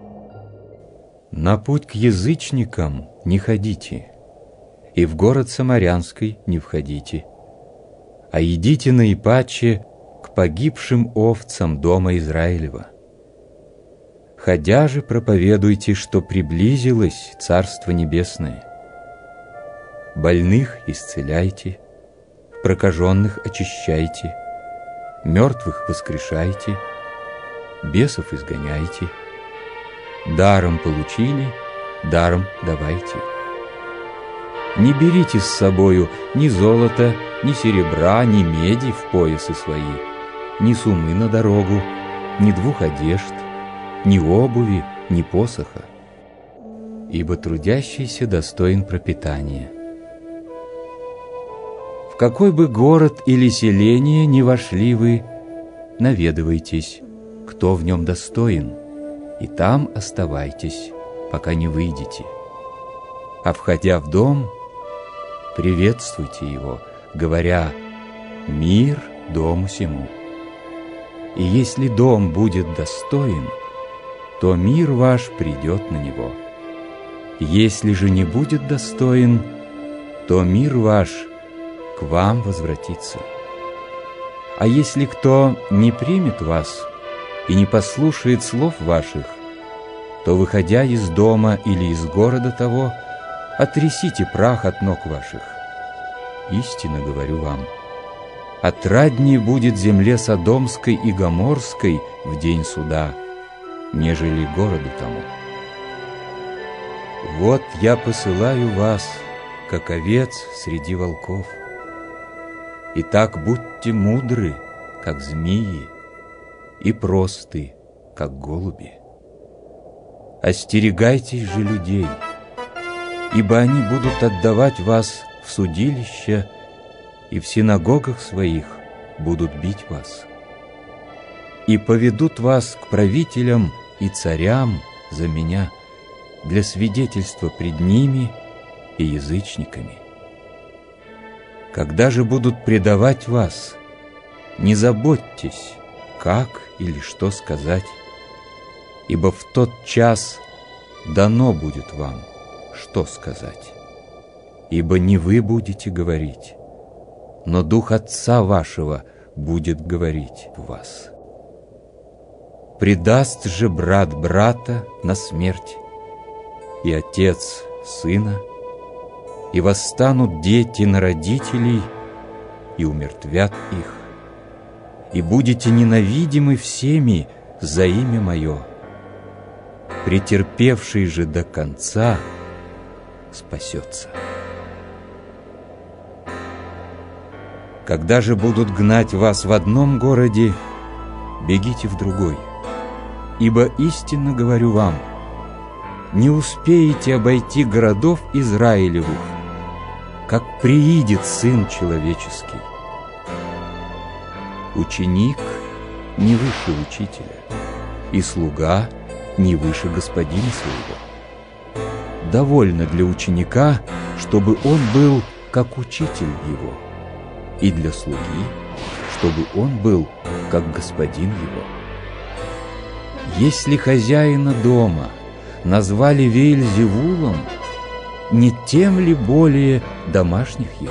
«На путь к язычникам не ходите, и в город Самарянский не входите, а идите наипаче к погибшим овцам дома Израилева. Ходя же, проповедуйте, что приблизилось Царство Небесное. Больных исцеляйте, прокаженных очищайте, мертвых воскрешайте, бесов изгоняйте. Даром получили, даром давайте. Не берите с собою ни золота, ни серебра, ни меди в поясы свои, ни сумы на дорогу, ни 2 одежд, ни обуви, ни посоха, ибо трудящийся достоин пропитания. В какой бы город или селение ни вошли вы, наведывайтесь, кто в нем достоин, и там оставайтесь, пока не выйдете. А входя в дом, приветствуйте его, говоря: «Мир дому сему». И если дом будет достоин, то мир ваш придет на него. Если же не будет достоин, то мир ваш к вам возвратится. А если кто не примет вас и не послушает слов ваших, то, выходя из дома или из города того, отрясите прах от ног ваших. Истинно говорю вам, отраднее будет земле Содомской и Гоморской в день суда, нежели городу тому. Вот я посылаю вас, как овец среди волков. Итак, будьте мудры, как змеи, и просты, как голуби. Остерегайтесь же людей, ибо они будут отдавать вас в судилище, и в синагогах своих будут бить вас. И поведут вас к правителям и царям за меня, для свидетельства пред ними и язычниками. Когда же будут предавать вас, не заботьтесь, как или что сказать, ибо в тот час дано будет вам, что сказать. Ибо не вы будете говорить, но Дух Отца вашего будет говорить в вас. Предаст же брат брата на смерть, и отец сына, и восстанут дети на родителей, и умертвят их, и будете ненавидимы всеми за имя Мое. Претерпевший же до конца спасется. Когда же будут гнать вас в одном городе, бегите в другой, ибо истинно говорю вам, не успеете обойти городов Израилевых, как приидет Сын Человеческий. Ученик не выше учителя, и слуга не выше господина своего. Довольно для ученика, чтобы он был как учитель его, и для слуги, чтобы он был как господин его. Если хозяина дома назвали Веельзевулом, не тем ли более домашних его?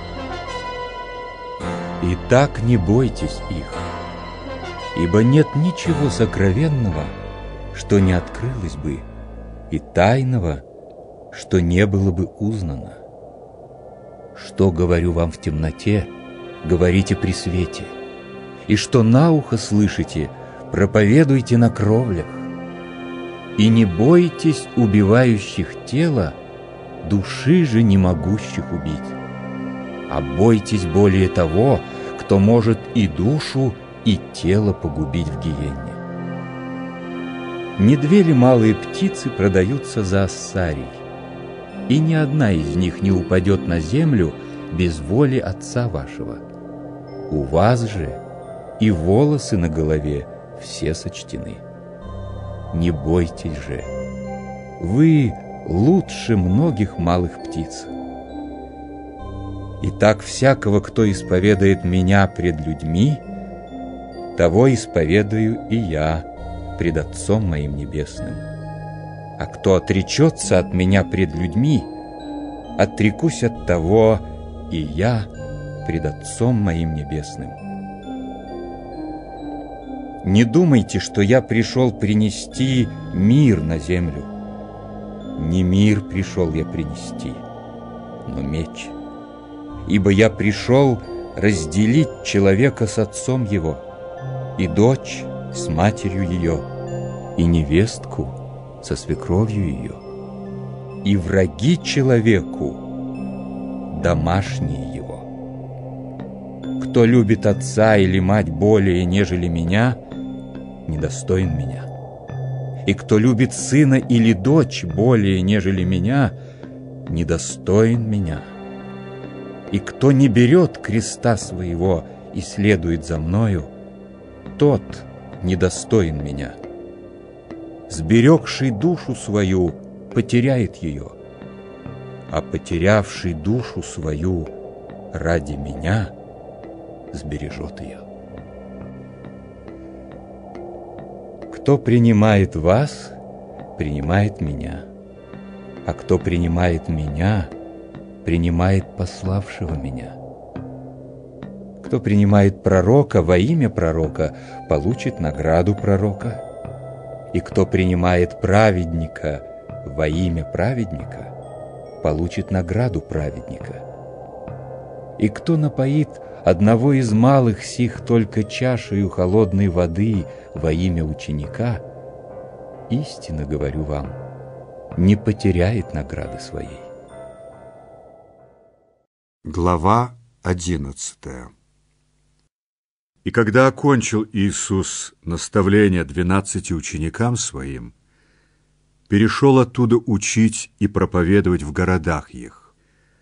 Итак, не бойтесь их, ибо нет ничего сокровенного, что не открылось бы, и тайного, что не было бы узнано. Что говорю вам в темноте, говорите при свете, и что на ухо слышите, проповедуйте на кровлях. И не бойтесь убивающих тело, души же не могущих убить, а бойтесь более того, кто может и душу, и тело погубить в гиенне. Не 2 ли малые птицы продаются за ассарий, и ни одна из них не упадет на землю без воли Отца вашего. У вас же и волосы на голове все сочтены. Не бойтесь же, вы лучше многих малых птиц. Итак, всякого, кто исповедает меня пред людьми, того исповедую и я пред Отцом моим Небесным. А кто отречется от меня пред людьми, отрекусь от того и я пред Отцом моим Небесным. Не думайте, что я пришел принести мир на землю. Не мир пришел я принести, но меч. Ибо я пришел разделить человека с отцом его, и дочь с матерью ее, и невестку со свекровью ее, и враги человеку домашние его. Кто любит отца или мать более, нежели меня, недостоин меня. И кто любит сына или дочь более, нежели меня, недостоин меня. И кто не берет креста своего и следует за мною, тот недостоин меня. Сберегший душу свою потеряет ее, а потерявший душу свою ради меня сбережет ее. Кто принимает вас, принимает меня, а кто принимает меня, принимает пославшего меня. Кто принимает пророка во имя пророка, получит награду пророка. И кто принимает праведника во имя праведника, получит награду праведника. И кто напоит одного из малых сих только чашею холодной воды во имя ученика, истинно говорю вам, не потеряет награды своей. Глава 11. И когда окончил Иисус наставление 12 ученикам Своим, перешел оттуда учить и проповедовать в городах их.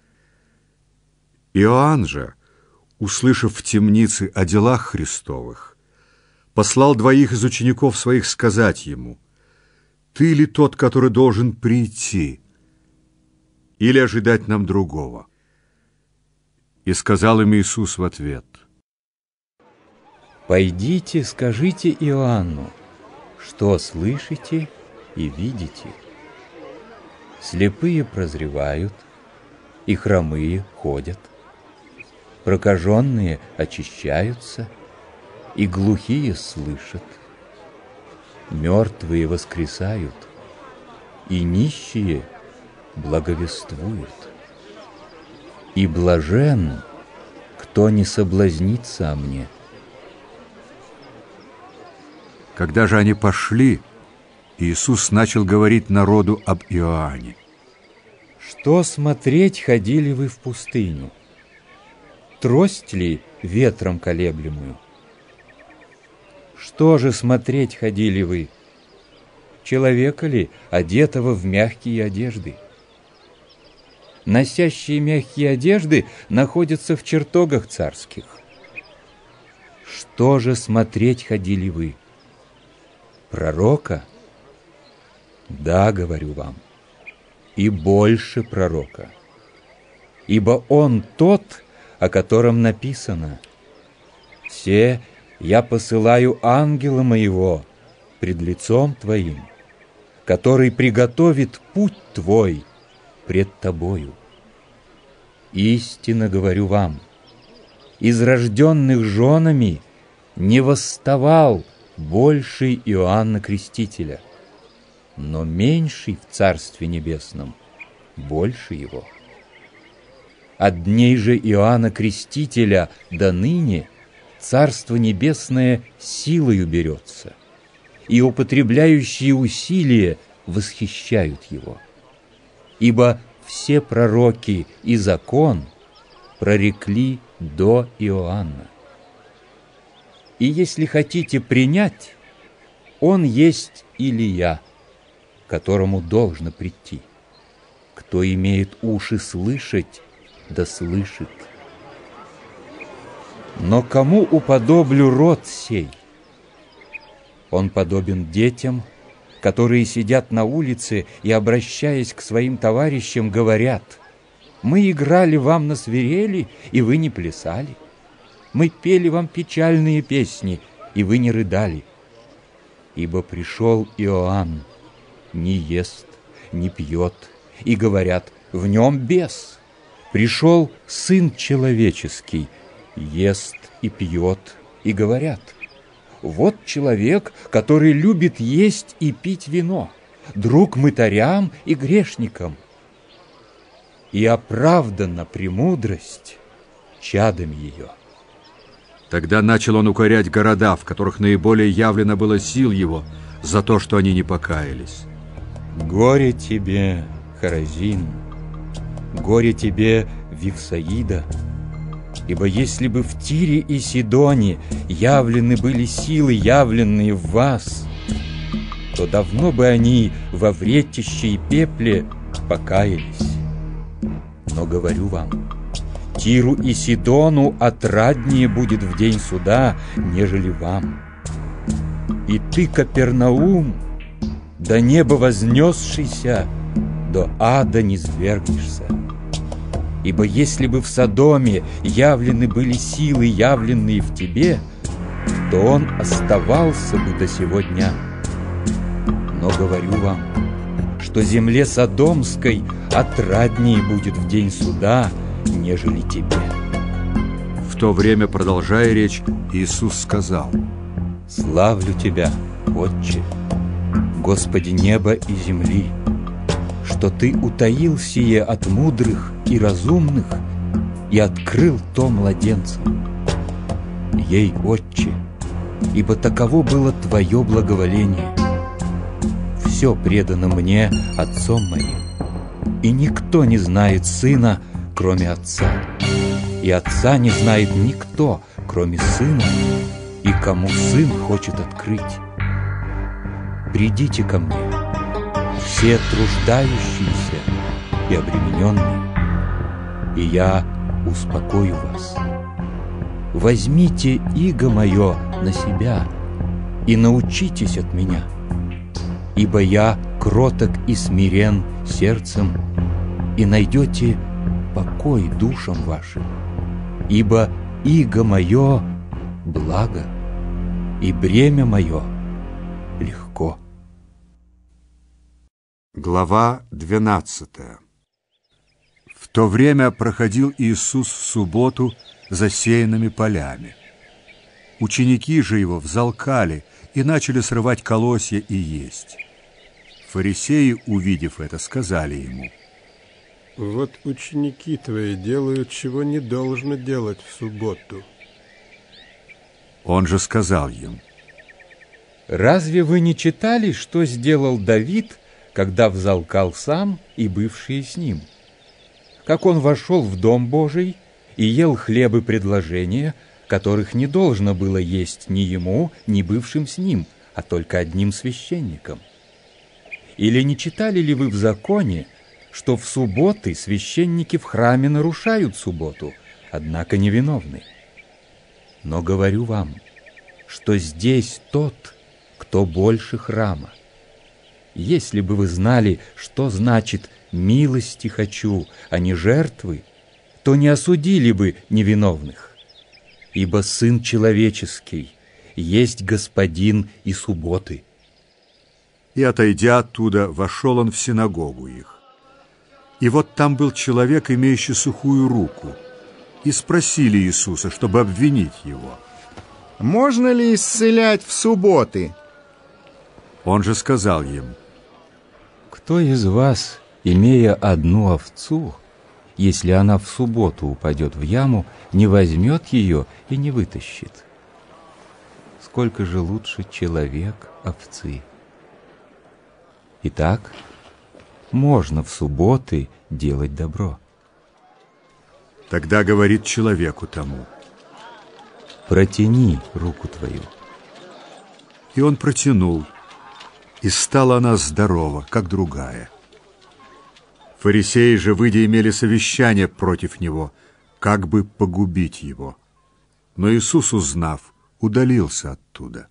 Иоанн же, услышав в темнице о делах Христовых, послал двоих из учеников своих сказать ему: «Ты ли тот, который должен прийти, или ожидать нам другого?» И сказал им Иисус в ответ: «Пойдите, скажите Иоанну, что слышите и видите. Слепые прозревают, и хромые ходят, прокаженные очищаются, и глухие слышат, мертвые воскресают, и нищие благовествуют. И блажен, кто не соблазнится о мне». Когда же они пошли, Иисус начал говорить народу об Иоанне. «Что смотреть ходили вы в пустыню? Трость ли ветром колеблемую? Что же смотреть ходили вы? Человека ли, одетого в мягкие одежды? Носящие мягкие одежды находятся в чертогах царских. Что же смотреть ходили вы? Пророка? Да, говорю вам, и больше пророка. Ибо он тот, о котором написано: «Все я посылаю ангела моего пред лицом твоим, который приготовит путь твой пред тобою». Истинно говорю вам, из рожденных женами не восставал больший Иоанна Крестителя, но меньший в Царстве Небесном больше его. От дней же Иоанна Крестителя до ныне Царство Небесное силою берется, и употребляющие усилия восхищают его. Ибо все пророки и закон прорекли до Иоанна. И если хотите принять, он есть Илия, которому должно прийти. Кто имеет уши слышать, да слышит. Но кому уподоблю род сей? Он подобен детям, которые сидят на улице и, обращаясь к своим товарищам, говорят: Мы играли вам на свирели, и вы не плясали. Мы пели вам печальные песни, и вы не рыдали. Ибо пришел Иоанн, не ест, не пьет, и говорят, в нем бес. Пришел Сын Человеческий, ест и пьет, и говорят, вот человек, который любит есть и пить вино, друг мытарям и грешникам. И оправдана премудрость чадом ее. Тогда начал он укорять города, в которых наиболее явлено было сил его, за то, что они не покаялись. Горе тебе, Хоразин, горе тебе, Вифсаида, ибо если бы в Тире и Сидоне явлены были силы, явленные в вас, то давно бы они во вретище и пепле покаялись. Но говорю вам, Тиру и Сидону отраднее будет в день суда, нежели вам. И ты, Капернаум, до неба вознесшийся, до ада не свергнешься. Ибо если бы в Содоме явлены были силы, явленные в тебе, то он оставался бы до сего дня. Но говорю вам, что земле Содомской отраднее будет в день суда, нежели тебе. В то время, продолжая речь, Иисус сказал: славлю тебя, Отче, Господи неба и земли, что ты утаил сие от мудрых и разумных и открыл то младенцам. Ей, Отче, ибо таково было твое благоволение. Все предано мне Отцом моим, и никто не знает Сына, кроме Отца, и Отца не знает никто, кроме Сына, и кому Сын хочет открыть. Придите ко мне, все труждающиеся и обремененные, и я успокою вас. Возьмите иго мое на себя и научитесь от меня, ибо я кроток и смирен сердцем, и найдете покой душам вашим, ибо иго мое благо, и бремя мое легко. Глава 12. В то время проходил Иисус в субботу засеянными полями. Ученики же его взалкали и начали срывать колосья и есть. Фарисеи, увидев это, сказали ему: вот ученики твои делают, чего не должно делать в субботу. Он же сказал им: разве вы не читали, что сделал Давид, когда взалкал сам и бывшие с ним? Как он вошел в дом Божий и ел хлебы предложения, которых не должно было есть ни ему, ни бывшим с ним, а только одним священником. Или не читали ли вы в законе, что в субботы священники в храме нарушают субботу, однако невиновны? Но говорю вам, что здесь тот, кто больше храма. Если бы вы знали, что значит «милости хочу», а не жертвы, то не осудили бы невиновных. Ибо Сын Человеческий есть Господин и субботы. И, отойдя оттуда, вошел он в синагогу их. И вот там был человек, имеющий сухую руку, и спросили Иисуса, чтобы обвинить его: можно ли исцелять в субботы? Он же сказал им: кто из вас, имея одну овцу, если она в субботу упадет в яму, не возьмет ее и не вытащит? Сколько же лучше человек овцы? Итак, можно в субботы делать добро. Тогда говорит человеку тому: протяни руку твою. И он протянул, и стала она здорова, как другая. Фарисеи же, выйдя, имели совещание против него, как бы погубить его. Но Иисус, узнав, удалился оттуда.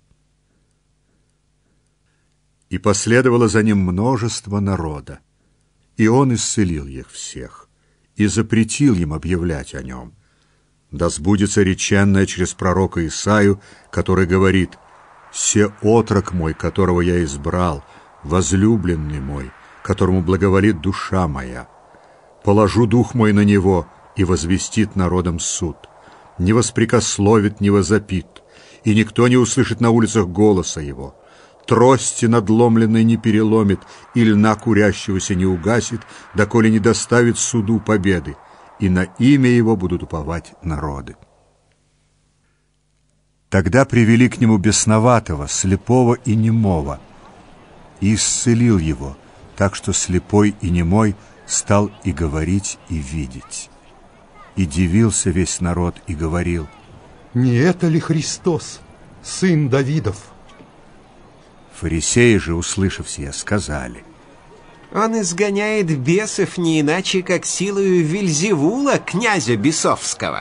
И последовало за ним множество народа, и он исцелил их всех, и запретил им объявлять о нем. Да сбудется реченное через пророка Исаию, который говорит: «Се отрок мой, которого я избрал, возлюбленный мой, которому благоволит душа моя. Положу дух мой на него, и возвестит народам суд. Не воспрекословит, не возопит, и никто не услышит на улицах голоса его. Трости надломленной не переломит, и льна курящегося не угасит, доколе не доставит суду победы, и на имя его будут уповать народы». Тогда привели к нему бесноватого, слепого и немого, и исцелил его, так что слепой и немой стал и говорить, и видеть. И дивился весь народ и говорил: «Не это ли Христос, сын Давидов?» Фарисеи же, услышав сие, сказали: «Он изгоняет бесов не иначе, как силою Вельзевула, князя бесовского».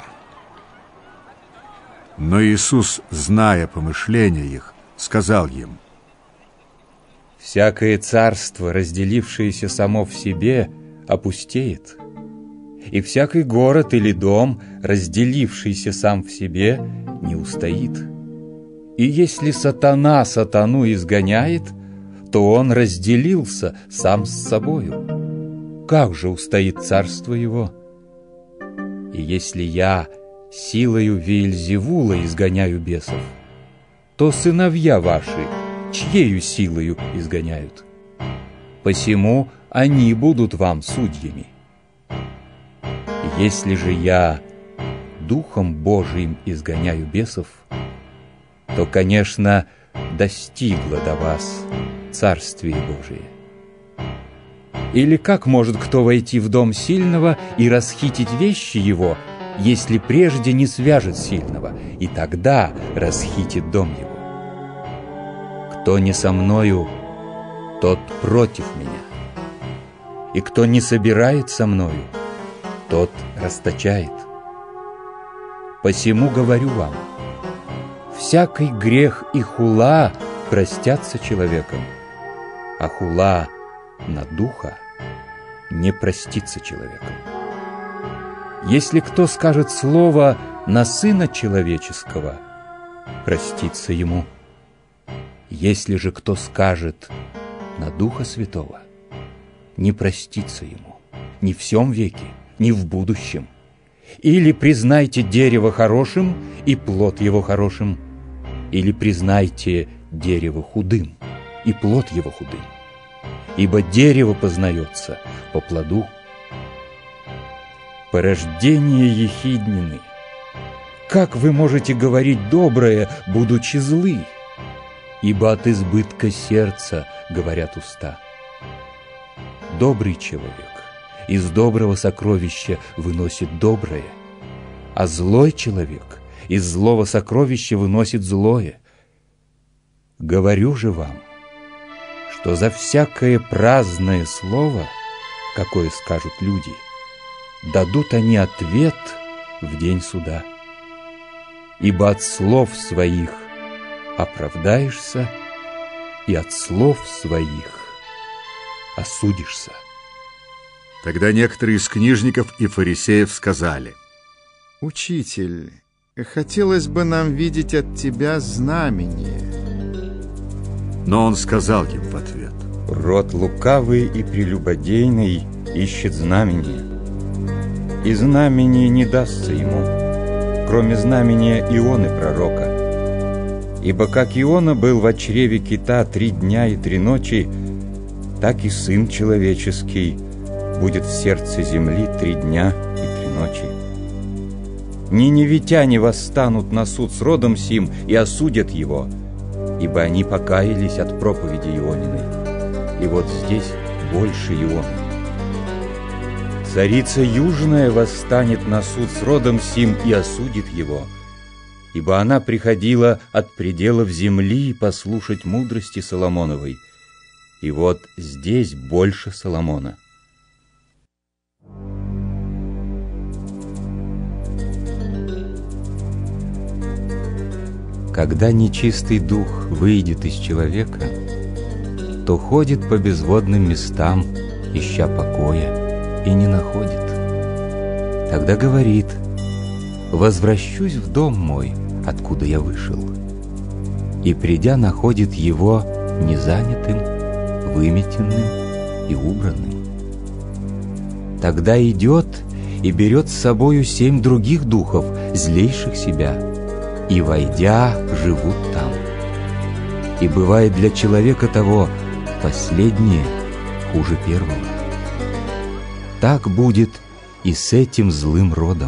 Но Иисус, зная помышления их, сказал им: «Всякое царство, разделившееся само в себе, опустеет, и всякий город или дом, разделившийся сам в себе, не устоит. И если сатана сатану изгоняет, то он разделился сам с собою. Как же устоит царство его? И если я силою Веельзевула изгоняю бесов, то сыновья ваши чьею силою изгоняют? Посему они будут вам судьями. Если же я Духом Божиим изгоняю бесов, то, конечно, достигло до вас Царствие Божие. Или как может кто войти в дом сильного и расхитить вещи его, если прежде не свяжет сильного, и тогда расхитит дом его? Кто не со мною, тот против меня, и кто не собирает со мною, тот расточает. Посему говорю вам, всякий грех и хула простятся человеком, а хула на духа не простится человеком. Если кто скажет слово на Сына Человеческого, простится ему. Если же кто скажет на Духа Святого, не простится ему ни в сем веке, ни в будущем. Или признайте дерево хорошим, и плод его хорошим, или признайте дерево худым, и плод его худым. Ибо дерево познается по плоду. Порождение ехиднины, как вы можете говорить доброе, будучи злы? Ибо от избытка сердца говорят уста. Добрый человек из доброго сокровища выносит доброе, а злой человек из злого сокровища выносит злое. Говорю же вам, что за всякое праздное слово, какое скажут люди, дадут они ответ в день суда. Ибо от слов своих оправдаешься, и от слов своих осудишься. Тогда некоторые из книжников и фарисеев сказали: «Учитель, хотелось бы нам видеть от тебя знамение». Но он сказал им в ответ: «Род лукавый и прелюбодейный ищет знамения, и знамение не дастся ему, кроме знамения Ионы пророка. Ибо как Иона был в чреве кита 3 дня и 3 ночи, так и Сын Человеческий будет в сердце земли 3 дня и 3 ночи. Ниневитяне восстанут на суд с родом сим и осудят его, ибо они покаялись от проповеди Иониной, и вот здесь больше Ионы. Царица Южная восстанет на суд с родом сим и осудит его, ибо она приходила от пределов земли послушать мудрости Соломоновой, и вот здесь больше Соломона. Когда нечистый дух выйдет из человека, то ходит по безводным местам, ища покоя, и не находит. Тогда говорит: возвращусь в дом мой, откуда я вышел. И, придя, находит его незанятым, выметенным и убранным. Тогда идет и берет с собою 7 других духов, злейших себя, и, войдя, живут там. И бывает для человека того последнее хуже первого. Так будет и с этим злым родом.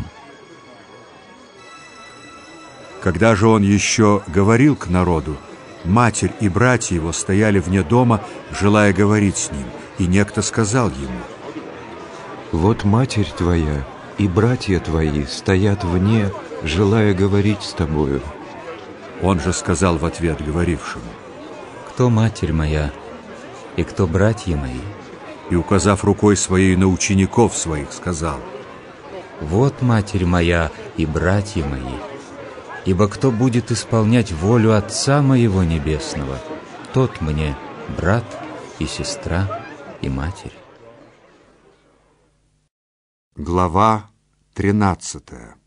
Когда же он еще говорил к народу, матерь и братья его стояли вне дома, желая говорить с ним, и некто сказал ему: «Вот матерь твоя и братья твои стоят вне, желая говорить с тобою». Он же сказал в ответ говорившему: «Кто матерь моя и кто братья мои?» И, указав рукой своей на учеников своих, сказал: «Вот матерь моя и братья мои. Ибо кто будет исполнять волю Отца моего Небесного, тот мне брат и сестра и матерь». Глава 13.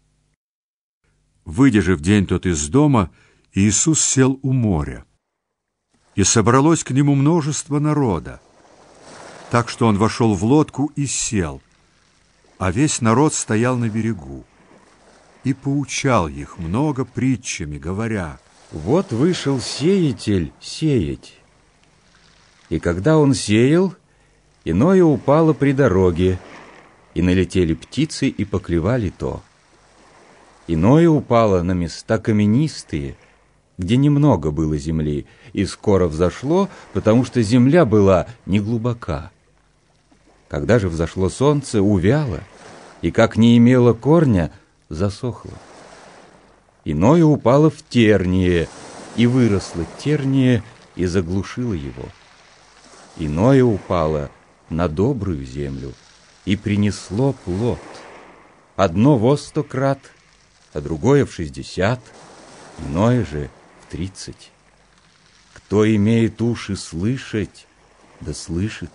Выйдя же в день тот из дома, Иисус сел у моря, и собралось к нему множество народа, так что он вошел в лодку и сел, а весь народ стоял на берегу, и поучал их много притчами, говоря: «Вот вышел сеятель сеять. И когда он сеял, иное упало при дороге, и налетели птицы и поклевали то. Иное упало на места каменистые, где немного было земли, и скоро взошло, потому что земля была неглубока. Когда же взошло солнце, увяло, и как не имело корня, засохло. Иное упало в терние, и выросло терние, и заглушило его. Иное упало на добрую землю, и принесло плод. Одно во 100 крат, а другое в 60, иное же в 30. Кто имеет уши слышать, да слышит».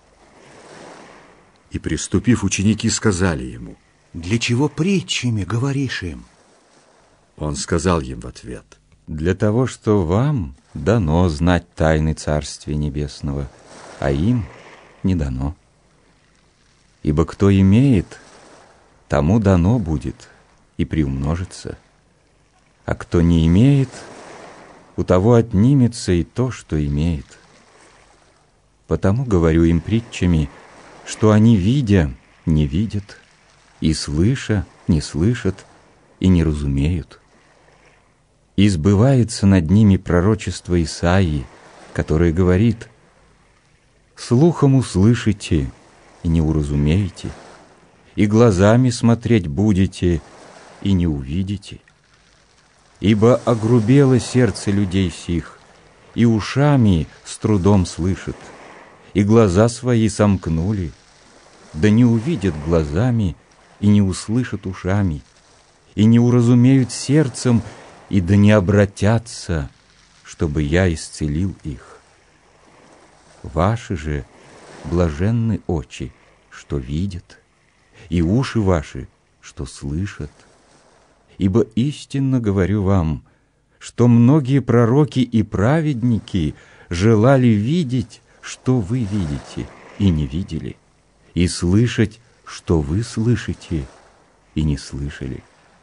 И, приступив, ученики сказали ему: «Для чего притчами говоришь им?» Он сказал им в ответ: «Для того, что вам дано знать тайны Царствия Небесного, а им не дано. Ибо кто имеет, тому дано будет и приумножится, а кто не имеет, у того отнимется и то, что имеет. Потому говорю им притчами, что они, видя, не видят, и слыша, не слышат, и не разумеют. И сбывается над ними пророчество Исаии, которое говорит: слухом услышите и не уразумеете, и глазами смотреть будете и не увидите. Ибо огрубело сердце людей сих, и ушами с трудом слышат, и глаза свои сомкнули, да не увидят глазами, и не услышат ушами, и не уразумеют сердцем, и да не обратятся, чтобы я исцелил их. Ваши же блаженны очи, что видят, и уши ваши, что слышат. Ибо истинно говорю вам, что многие пророки и праведники желали видеть, что вы видите, и не видели, и слышать, что вы слышите, и не слышали.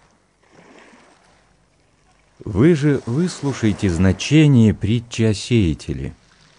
Вы же выслушайте значение притчи о сеятеле.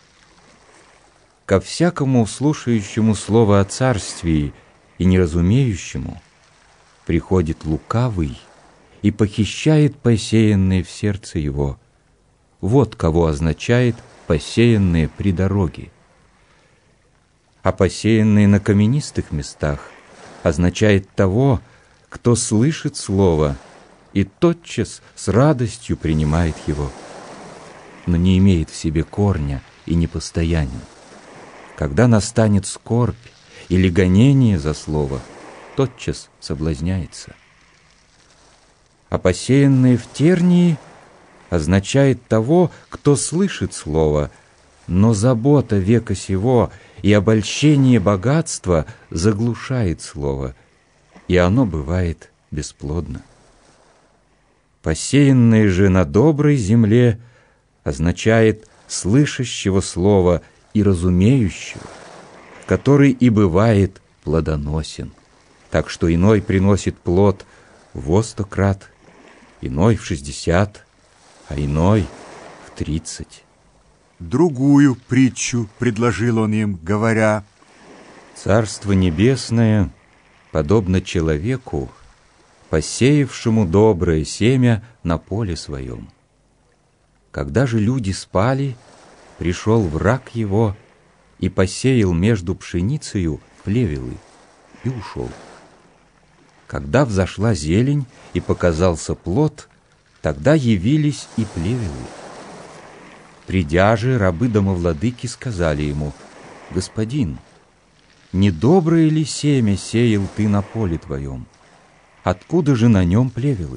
Ко всякому слушающему слово о царствии и неразумеющему приходит лукавый и похищает посеянное в сердце его. Вот кого означает посеянные при дороге. А посеянные на каменистых местах означает того, кто слышит слово и тотчас с радостью принимает его, но не имеет в себе корня и непостоянен. Когда настанет скорбь или гонение за слово, тотчас соблазняется. А посеянное в тернии означает того, кто слышит слово, но забота века сего и обольщение богатства заглушает слово, и оно бывает бесплодно. Посеянное же на доброй земле означает слышащего слова и разумеющего, который и бывает плодоносен, так что иной приносит плод во 100 крат, иной в 60, а иной в 30. Другую притчу предложил он им, говоря: Царство Небесное подобно человеку, посеявшему доброе семя на поле своем. Когда же люди спали, пришел враг его и посеял между пшеницею плевелы и ушел. Когда взошла зелень и показался плод, тогда явились и плевелы. Придя же, рабы домовладыки сказали ему: «Господин, недоброе ли семя сеял ты на поле твоем? Откуда же на нем плевелы?»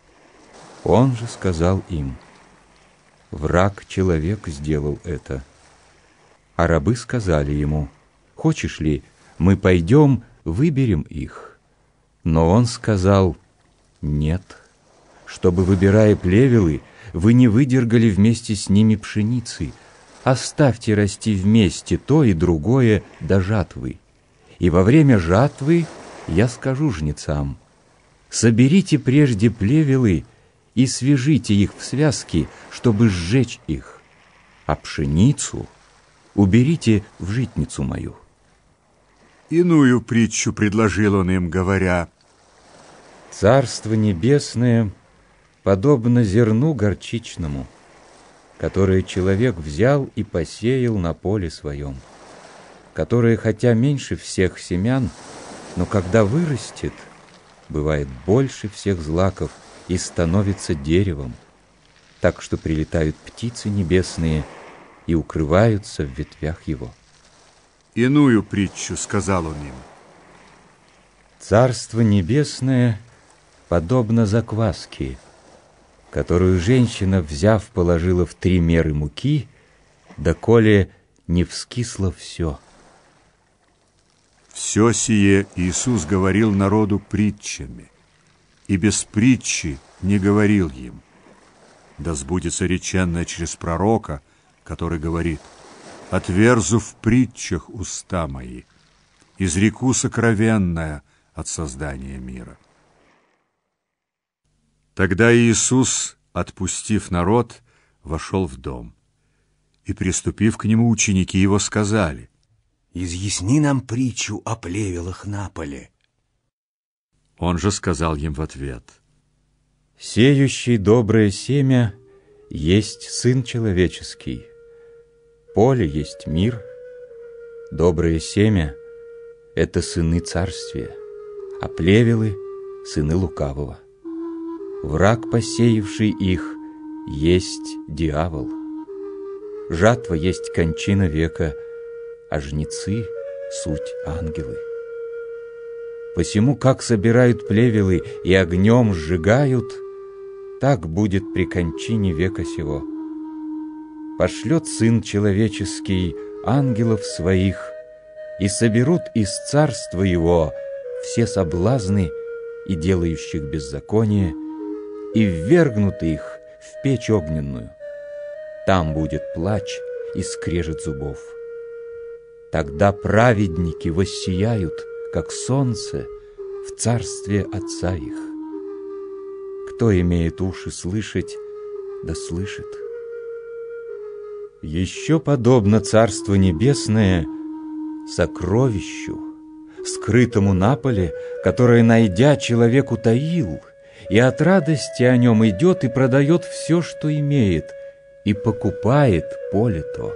Он же сказал им: «Враг человек сделал это». А рабы сказали ему: «Хочешь ли, мы пойдем, выберем их?» Но он сказал: «Нет, чтобы, выбирая плевелы, вы не выдергали вместе с ними пшеницы. Оставьте расти вместе то и другое до жатвы. И во время жатвы я скажу жнецам: соберите прежде плевелы и свяжите их в связки, чтобы сжечь их, а пшеницу уберите в житницу мою». Иную притчу предложил он им, говоря: Царство Небесное подобно зерну горчичному, которое человек взял и посеял на поле своем, которое, хотя меньше всех семян, но когда вырастет, бывает больше всех злаков и становится деревом, так что прилетают птицы небесные и укрываются в ветвях его. Иную притчу сказал он им: Царство Небесное подобно закваске, которую женщина, взяв, положила в 3 меры муки, доколе не вскисло все. Все сие Иисус говорил народу притчами, и без притчи не говорил им. Да сбудется реченное через пророка, который говорит: «Отверзу в притчах уста мои, изреку сокровенное от создания мира». Тогда Иисус, отпустив народ, вошел в дом. И, приступив к нему, ученики его сказали: «Изъясни нам притчу о плевелах на поле». Он же сказал им в ответ: «Сеющий доброе семя есть Сын Человеческий, поле есть мир, доброе семя — это сыны Царствия, а плевелы — сыны лукавого. Враг, посеявший их, есть дьявол. Жатва есть кончина века, а жнецы — суть ангелы. Посему, как собирают плевелы и огнем сжигают, так будет при кончине века сего. Пошлет Сын Человеческий ангелов своих, и соберут из царства его все соблазны и делающих беззаконие, и ввергнут их в печь огненную. Там будет плач и скрежет зубов. Тогда праведники воссияют, как солнце, в царстве Отца их. Кто имеет уши слышать, да слышит. Еще подобно Царство Небесное сокровищу, скрытому на поле, которое, найдя, человек утаил, и от радости о нем идет и продает все, что имеет, и покупает поле то.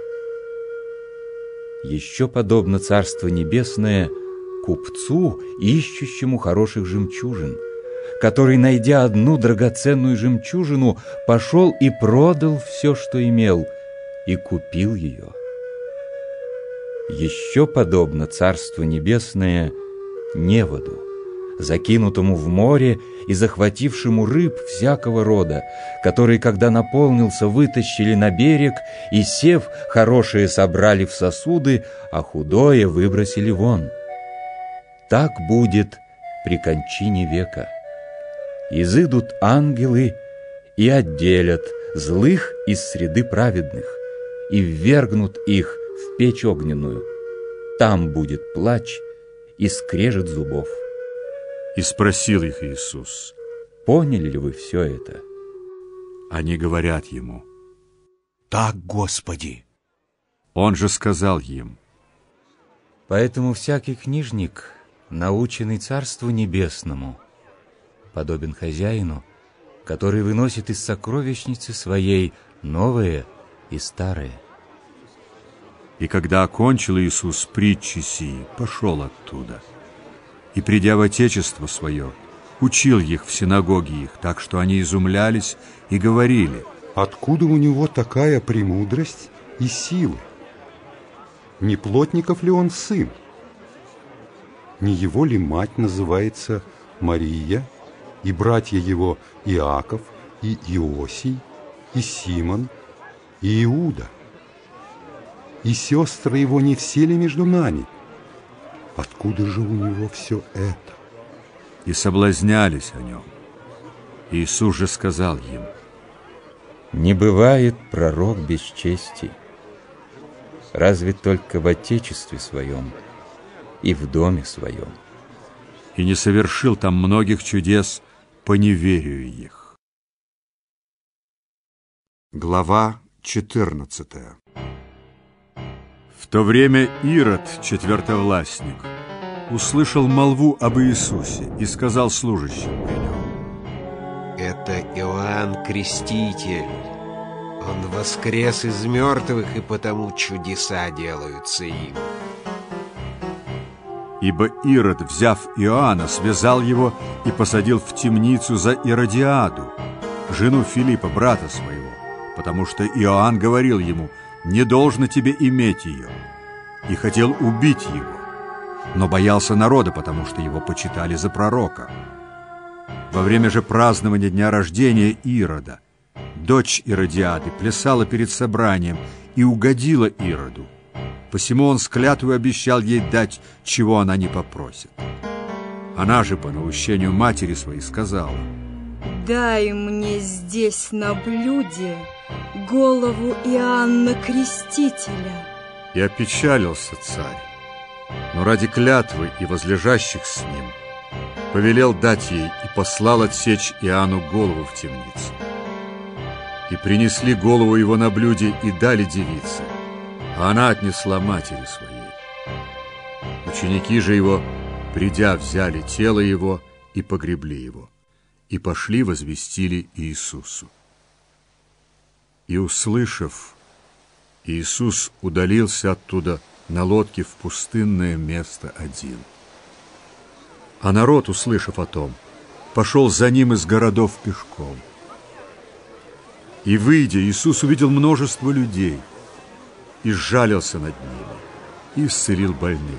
Еще подобно Царство Небесное купцу, ищущему хороших жемчужин, который, найдя одну драгоценную жемчужину, пошел и продал все, что имел, и купил ее. Еще подобно Царство Небесное неводу, закинутому в море и захватившему рыб всякого рода, который, когда наполнился, вытащили на берег, и, сев, хорошее собрали в сосуды, а худое выбросили вон. Так будет при кончине века. Изыдут ангелы и отделят злых из среды праведных и ввергнут их в печь огненную. Там будет плач и скрежет зубов. И спросил их Иисус: поняли ли вы все это? Они говорят ему: так, Господи. Он же сказал им: поэтому всякий книжник, наученный Царству Небесному, подобен хозяину, который выносит из сокровищницы своей новое и старое. И когда окончил Иисус притчи сии, пошел оттуда. И, придя в Отечество свое, учил их в синагоге их, так что они изумлялись и говорили: откуда у него такая премудрость и сила? Не плотников ли он сын? Не его ли мать называется Мария, и братья его Иаков, и Иосий, и Симон, и Иуда? И сестры его не все ли между нами? Откуда же у него все это? И соблазнялись о нем. Иисус же сказал им: не бывает пророк без чести, разве только в отечестве своем и в доме своем. И не совершил там многих чудес по неверию их. Глава 14. В то время Ирод, четвертовластник, услышал молву об Иисусе и сказал служащим при нем: это Иоанн Креститель. Он воскрес из мертвых, и потому чудеса делаются им. Ибо Ирод, взяв Иоанна, связал его и посадил в темницу за Иродиаду, жену Филиппа, брата своего, потому что Иоанн говорил ему: не должно тебе иметь ее, и хотел убить его, но боялся народа, потому что его почитали за пророка. Во время же празднования дня рождения Ирода дочь Иродиады плясала перед собранием и угодила Ироду. Посему он с клятвой обещал ей дать, чего она не попросит. Она же по наущению матери своей сказала: дай мне здесь на блюде голову Иоанна Крестителя. И опечалился царь, но ради клятвы и возлежащих с ним повелел дать ей и послал отсечь Иоанну голову в темнице. И принесли голову его на блюде и дали девице, а она отнесла матери своей. Ученики же его, придя, взяли тело его и погребли его, и пошли возвестили Иисусу. И, услышав, Иисус удалился оттуда на лодке в пустынное место один. А народ, услышав о том, пошел за ним из городов пешком. И, выйдя, Иисус увидел множество людей и сжалился над ними, и исцелил больных.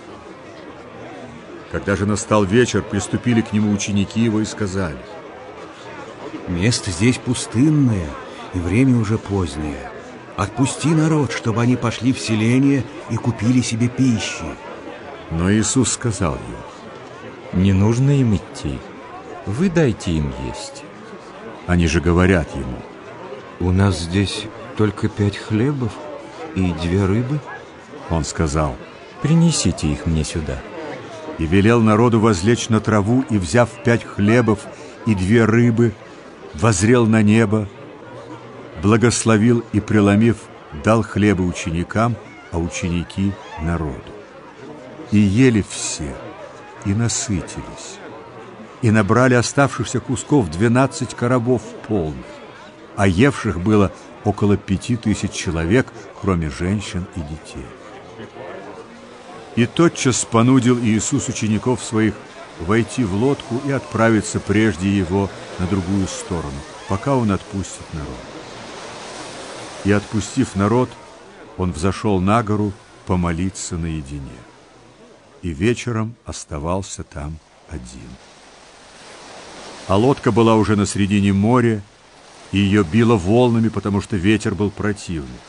Когда же настал вечер, приступили к нему ученики его и сказали: место здесь пустынное, и время уже позднее. Отпусти народ, чтобы они пошли в селение и купили себе пищи. Но Иисус сказал им: не нужно им идти, вы дайте им есть. Они же говорят ему: у нас здесь только 5 хлебов и 2 рыбы. Он сказал: принесите их мне сюда. И велел народу возлечь на траву, и, взяв 5 хлебов и 2 рыбы, воззрел на небо, благословил и, преломив, дал хлеба ученикам, а ученики народу. И ели все, и насытились, и набрали оставшихся кусков 12 коробов полных, а евших было около 5000 человек, кроме женщин и детей. И тотчас понудил Иисус учеников своих войти в лодку и отправиться прежде его на другую сторону, пока он отпустит народ. И, отпустив народ, он взошел на гору помолиться наедине. И вечером оставался там один. А лодка была уже на середине моря, и ее било волнами, потому что ветер был противный.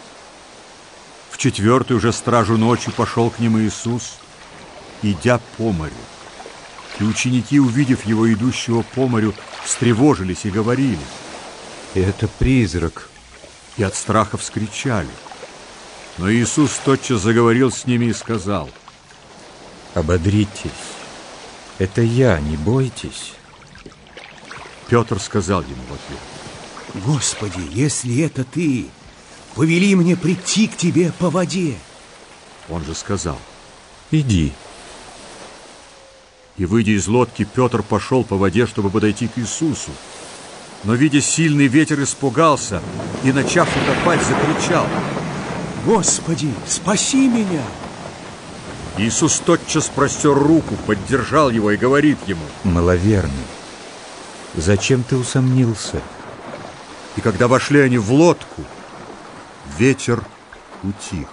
В 4-ю же стражу ночи пошел к ним Иисус, идя по морю, И ученики, увидев его, идущего по морю, встревожились и говорили: «Это призрак!» И от страха вскричали. Но Иисус тотчас заговорил с ними и сказал: «Ободритесь, это я, не бойтесь». Петр сказал ему в ответ: «Господи, если это ты, повели мне прийти к тебе по воде». Он же сказал: «Иди». И, выйдя из лодки, Петр пошел по воде, чтобы подойти к Иисусу. Но, видя сильный ветер, испугался и, начав утопать, закричал: «Господи, спаси меня!» Иисус тотчас простер руку, поддержал его и говорит ему: «Маловерный, зачем ты усомнился?» И когда вошли они в лодку, ветер утих.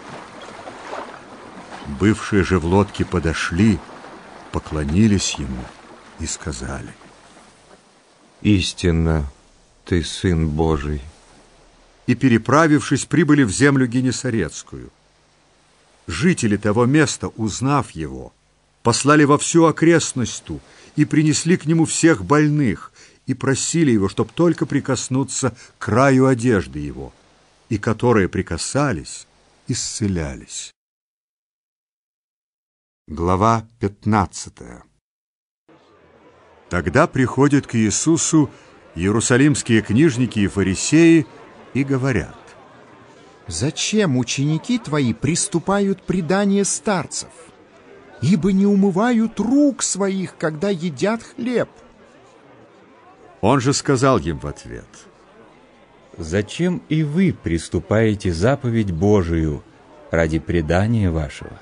Бывшие же в лодке подошли, поклонились ему и сказали: «Истинно, ты Сын Божий». И, переправившись, прибыли в землю Генесарецкую. Жители того места, узнав его, послали во всю окрестность ту и принесли к нему всех больных и просили его, чтоб только прикоснуться к краю одежды его, и которые прикасались, исцелялись. Глава 15. Тогда приходят к Иисусу иерусалимские книжники и фарисеи и говорят: «Зачем ученики твои приступают предание старцев? Ибо не умывают рук своих, когда едят хлеб». Он же сказал им в ответ: «Зачем и вы приступаете заповедь Божию ради предания вашего?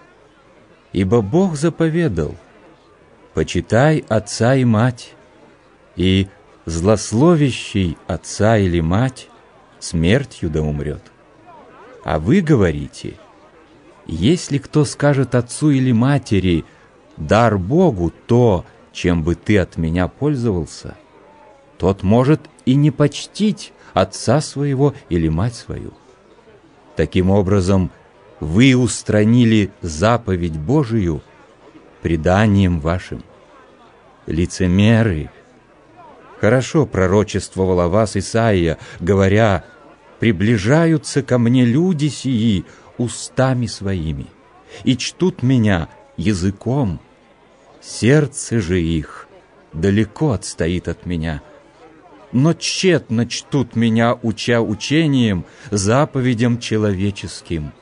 Ибо Бог заповедал: почитай отца и мать, и злословящий отца или мать смертью да умрет. А вы говорите: если кто скажет отцу или матери: дар Богу то, чем бы ты от меня пользовался, тот может и не почтить отца своего или мать свою. Таким образом, вы устранили заповедь Божию преданием вашим. Лицемеры! Хорошо пророчествовал о вас Исаия, говоря: приближаются ко мне люди сии устами своими, и чтут меня языком, сердце же их далеко отстоит от меня. Но тщетно чтут меня, уча учением, заповедям человеческим».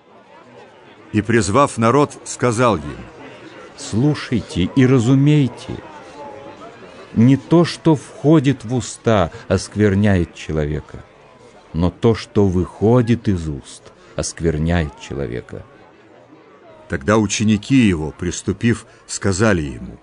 И, призвав народ, сказал им: «Слушайте и разумейте, не то, что входит в уста, оскверняет человека, но то, что выходит из уст, оскверняет человека». Тогда ученики его, приступив, сказали ему: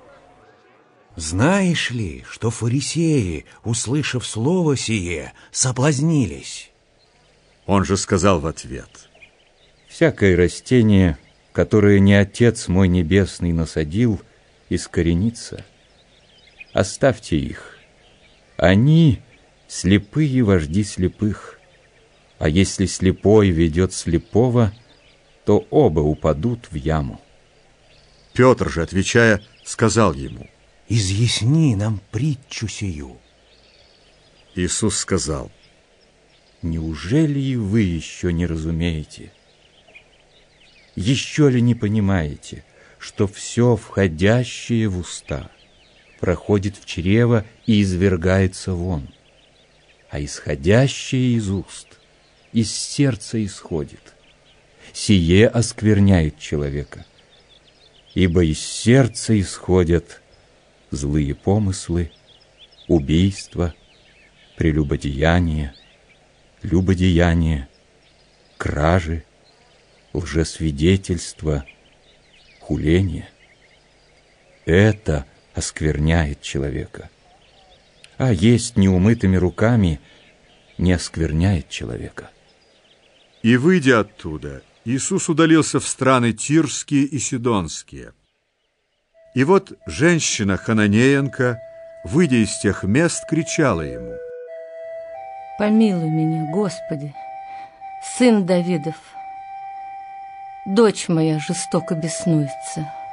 «Знаешь ли, что фарисеи, услышав слово сие, соблазнились?» Он же сказал в ответ: «Всякое растение, которое не Отец мой Небесный насадил, искоренится. Оставьте их. Они слепые вожди слепых. А если слепой ведет слепого, то оба упадут в яму». Петр же, отвечая, сказал ему: «Изъясни нам притчу сию». Иисус сказал: «Неужели и вы еще не разумеете? Еще ли не понимаете, что все входящее в уста проходит в чрево и извергается вон, а исходящее из уст из сердца исходит? Сие оскверняет человека, ибо из сердца исходят злые помыслы, убийства, прелюбодеяние, любодеяние, кражи, лжесвидетельство, хуление. Это оскверняет человека. А есть неумытыми руками не оскверняет человека». И, выйдя оттуда, Иисус удалился в страны Тирские и Сидонские. И вот женщина Хананеенка, выйдя из тех мест, кричала ему: «Помилуй меня, Господи, сын Давидов, дочь моя жестоко беснуется».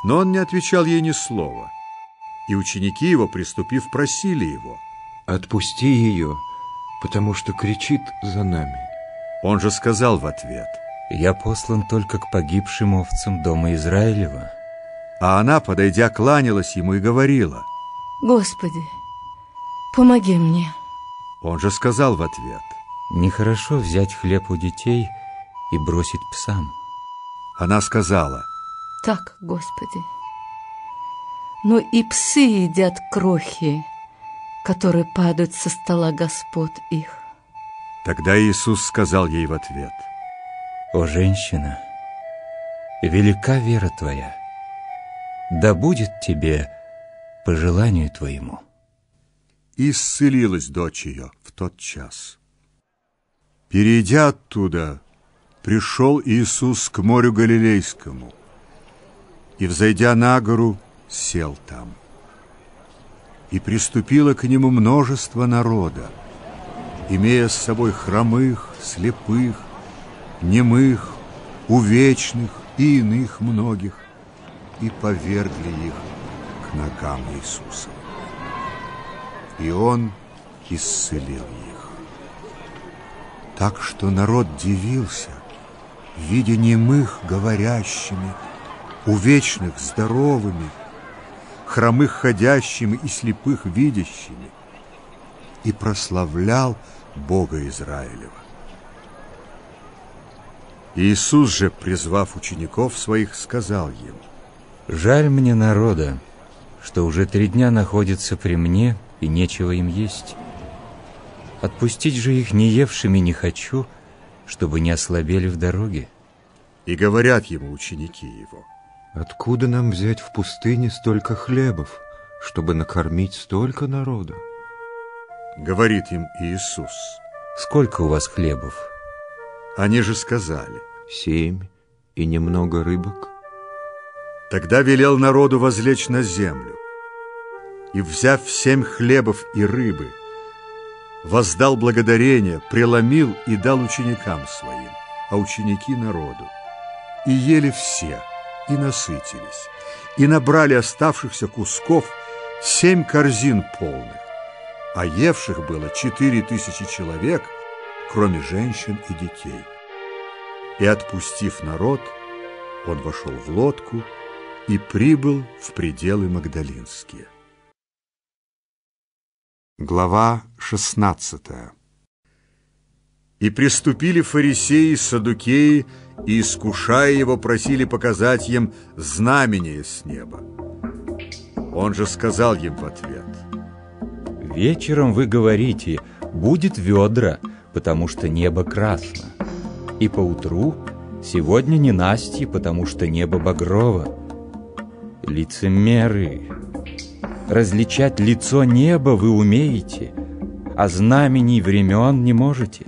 Но он не отвечал ей ни слова, и ученики его, приступив, просили его: «Отпусти ее, потому что кричит за нами». Он же сказал в ответ: «Я послан только к погибшим овцам дома Израилева». А она, подойдя, кланялась ему и говорила: «Господи, помоги мне». Он же сказал в ответ: «Нехорошо взять хлеб у детей и бросить псам». Она сказала: «Так, Господи, но и псы едят крохи, которые падают со стола господ их». Тогда Иисус сказал ей в ответ: «О, женщина, велика вера твоя, да будет тебе по желанию твоему». И исцелилась дочь ее в тот час. Перейдя оттуда, пришел Иисус к морю Галилейскому, и, взойдя на гору, сел там. И приступило к нему множество народа, имея с собой хромых, слепых, немых, увечных и иных многих, и повергли их к ногам Иисуса. И Он исцелил их. Так что народ дивился, видя немых говорящими, увечных здоровыми, хромых ходящими и слепых видящими, и прославлял Бога Израилева. Иисус же, призвав учеников своих, сказал им: «Жаль мне народа, что уже 3 дня находятся при мне, и нечего им есть. Отпустить же их не евшими не хочу, чтобы не ослабели в дороге». И говорят ему ученики его: «Откуда нам взять в пустыне столько хлебов, чтобы накормить столько народа?» Говорит им Иисус: «Сколько у вас хлебов?» Они же сказали: 7 и немного рыбок. Тогда велел народу возлечь на землю, и, взяв 7 хлебов и рыбы, воздал благодарение, преломил и дал ученикам своим, а ученики народу. И ели все, и насытились, и набрали оставшихся кусков 7 корзин полных, а евших было 4000 человек, кроме женщин и детей. И, отпустив народ, он вошел в лодку и прибыл в пределы Магдалинские. Глава 16. И приступили фарисеи и саддукеи, и, искушая его, просили показать им знамение с неба. Он же сказал им в ответ: «Вечером вы говорите: будет ведра, потому что небо красно, и поутру: сегодня ненастье, потому что небо багрово. Лицемеры! Различать лицо неба вы умеете, а знамений времен не можете.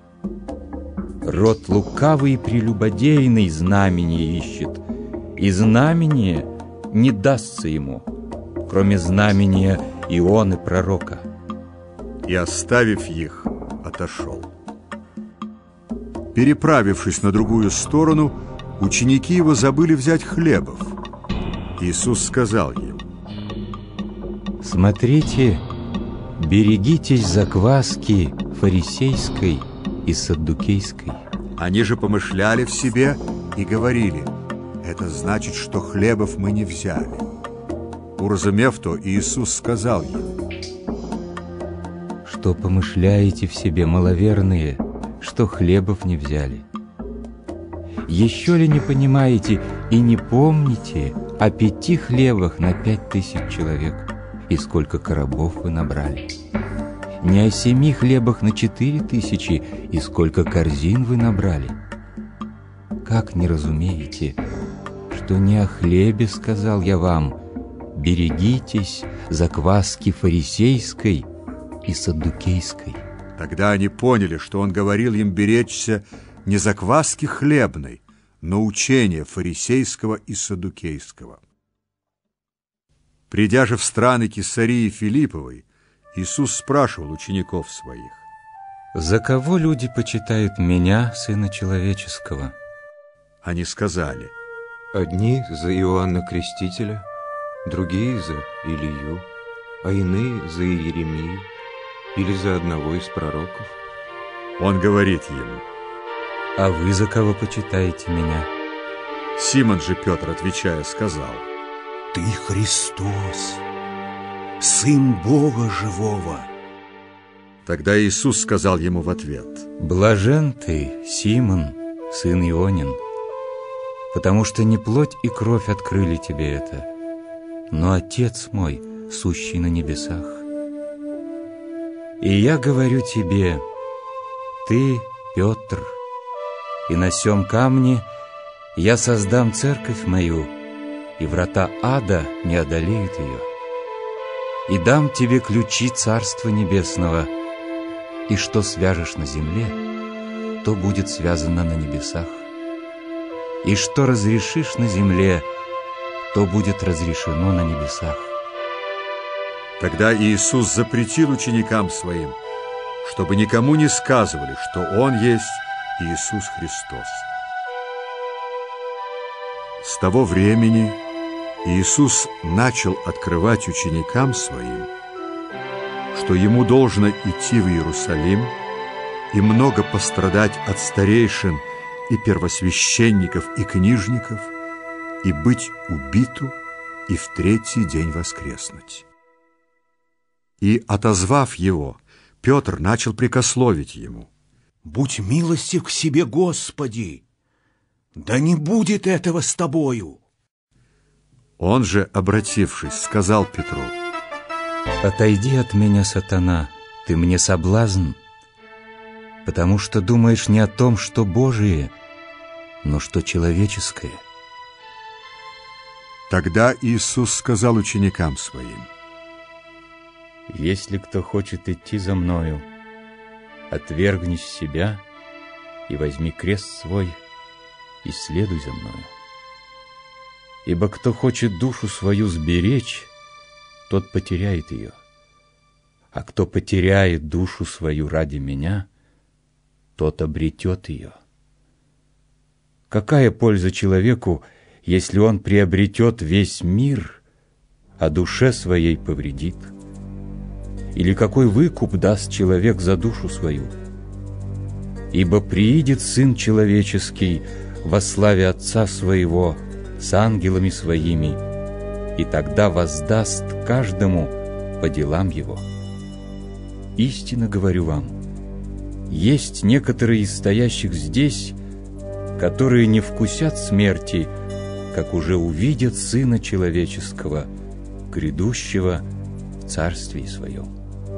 Род лукавый и прелюбодейный знамение ищет, и знамение не дастся ему, кроме знамения Ионы пророка». И, оставив их, отошел. Переправившись на другую сторону, ученики его забыли взять хлебов. Иисус сказал им: «Смотрите, берегитесь закваски фарисейской и саддукейской». Они же помышляли в себе и говорили: это значит, что хлебов мы не взяли. Уразумев то, Иисус сказал им: «Что помышляете в себе, маловерные, что хлебов не взяли? Еще ли не понимаете и не помните о 5 хлебах на 5000 человек, и сколько коробов вы набрали? Не о 7 хлебах на 4000, и сколько корзин вы набрали? Как не разумеете, что не о хлебе сказал я вам: берегитесь закваски фарисейской и саддукейской?» Тогда они поняли, что он говорил им беречься не закваски хлебной, но учения фарисейского и саддукейского. Придя же в страны Кесарии Филипповой, Иисус спрашивал учеников своих: «За кого люди почитают меня, Сына Человеческого?» Они сказали: Одни за Иоанна Крестителя, другие за Илию, а иные за Иеремию или за одного из пророков. Он говорит ему: а вы за кого почитаете меня? Симон же Петр, отвечая, сказал: Ты Христос, Сын Бога Живого. Тогда Иисус сказал ему в ответ: блажен ты, Симон, сын Ионин, потому что не плоть и кровь открыли тебе это, но Отец мой, сущий на небесах. И я говорю тебе: ты, Петр, и на сем камне я создам церковь мою, и врата ада не одолеют ее. И дам тебе ключи Царства Небесного, и что свяжешь на земле, то будет связано на небесах. И что разрешишь на земле, то будет разрешено на небесах. Тогда Иисус запретил ученикам своим, чтобы никому не сказывали, что Он есть Иисус Христос. С того времени Иисус начал открывать ученикам своим, что Ему должно идти в Иерусалим и много пострадать от старейшин и первосвященников и книжников, и быть убиту, и в третий день воскреснуть. И, отозвав Его, Петр начал прикословить Ему: Будь милостив к себе, Господи, да не будет этого с Тобою. Он же, обратившись, сказал Петру: отойди от меня, сатана, ты мне соблазн, потому что думаешь не о том, что Божие, но что человеческое. Тогда Иисус сказал ученикам своим: если кто хочет идти за Мною, отвергнись себя и возьми крест свой и следуй за Мною. Ибо кто хочет душу свою сберечь, тот потеряет ее, а кто потеряет душу свою ради Меня, тот обретет ее. Какая польза человеку, если он приобретет весь мир, а душе своей повредит? Или какой выкуп даст человек за душу свою? Ибо приидет Сын Человеческий во славе Отца Своего с ангелами Своими, и тогда воздаст каждому по делам его. Истинно говорю вам, есть некоторые из стоящих здесь, которые не вкусят смерти, как уже увидят Сына Человеческого, грядущего в Царствии Своем.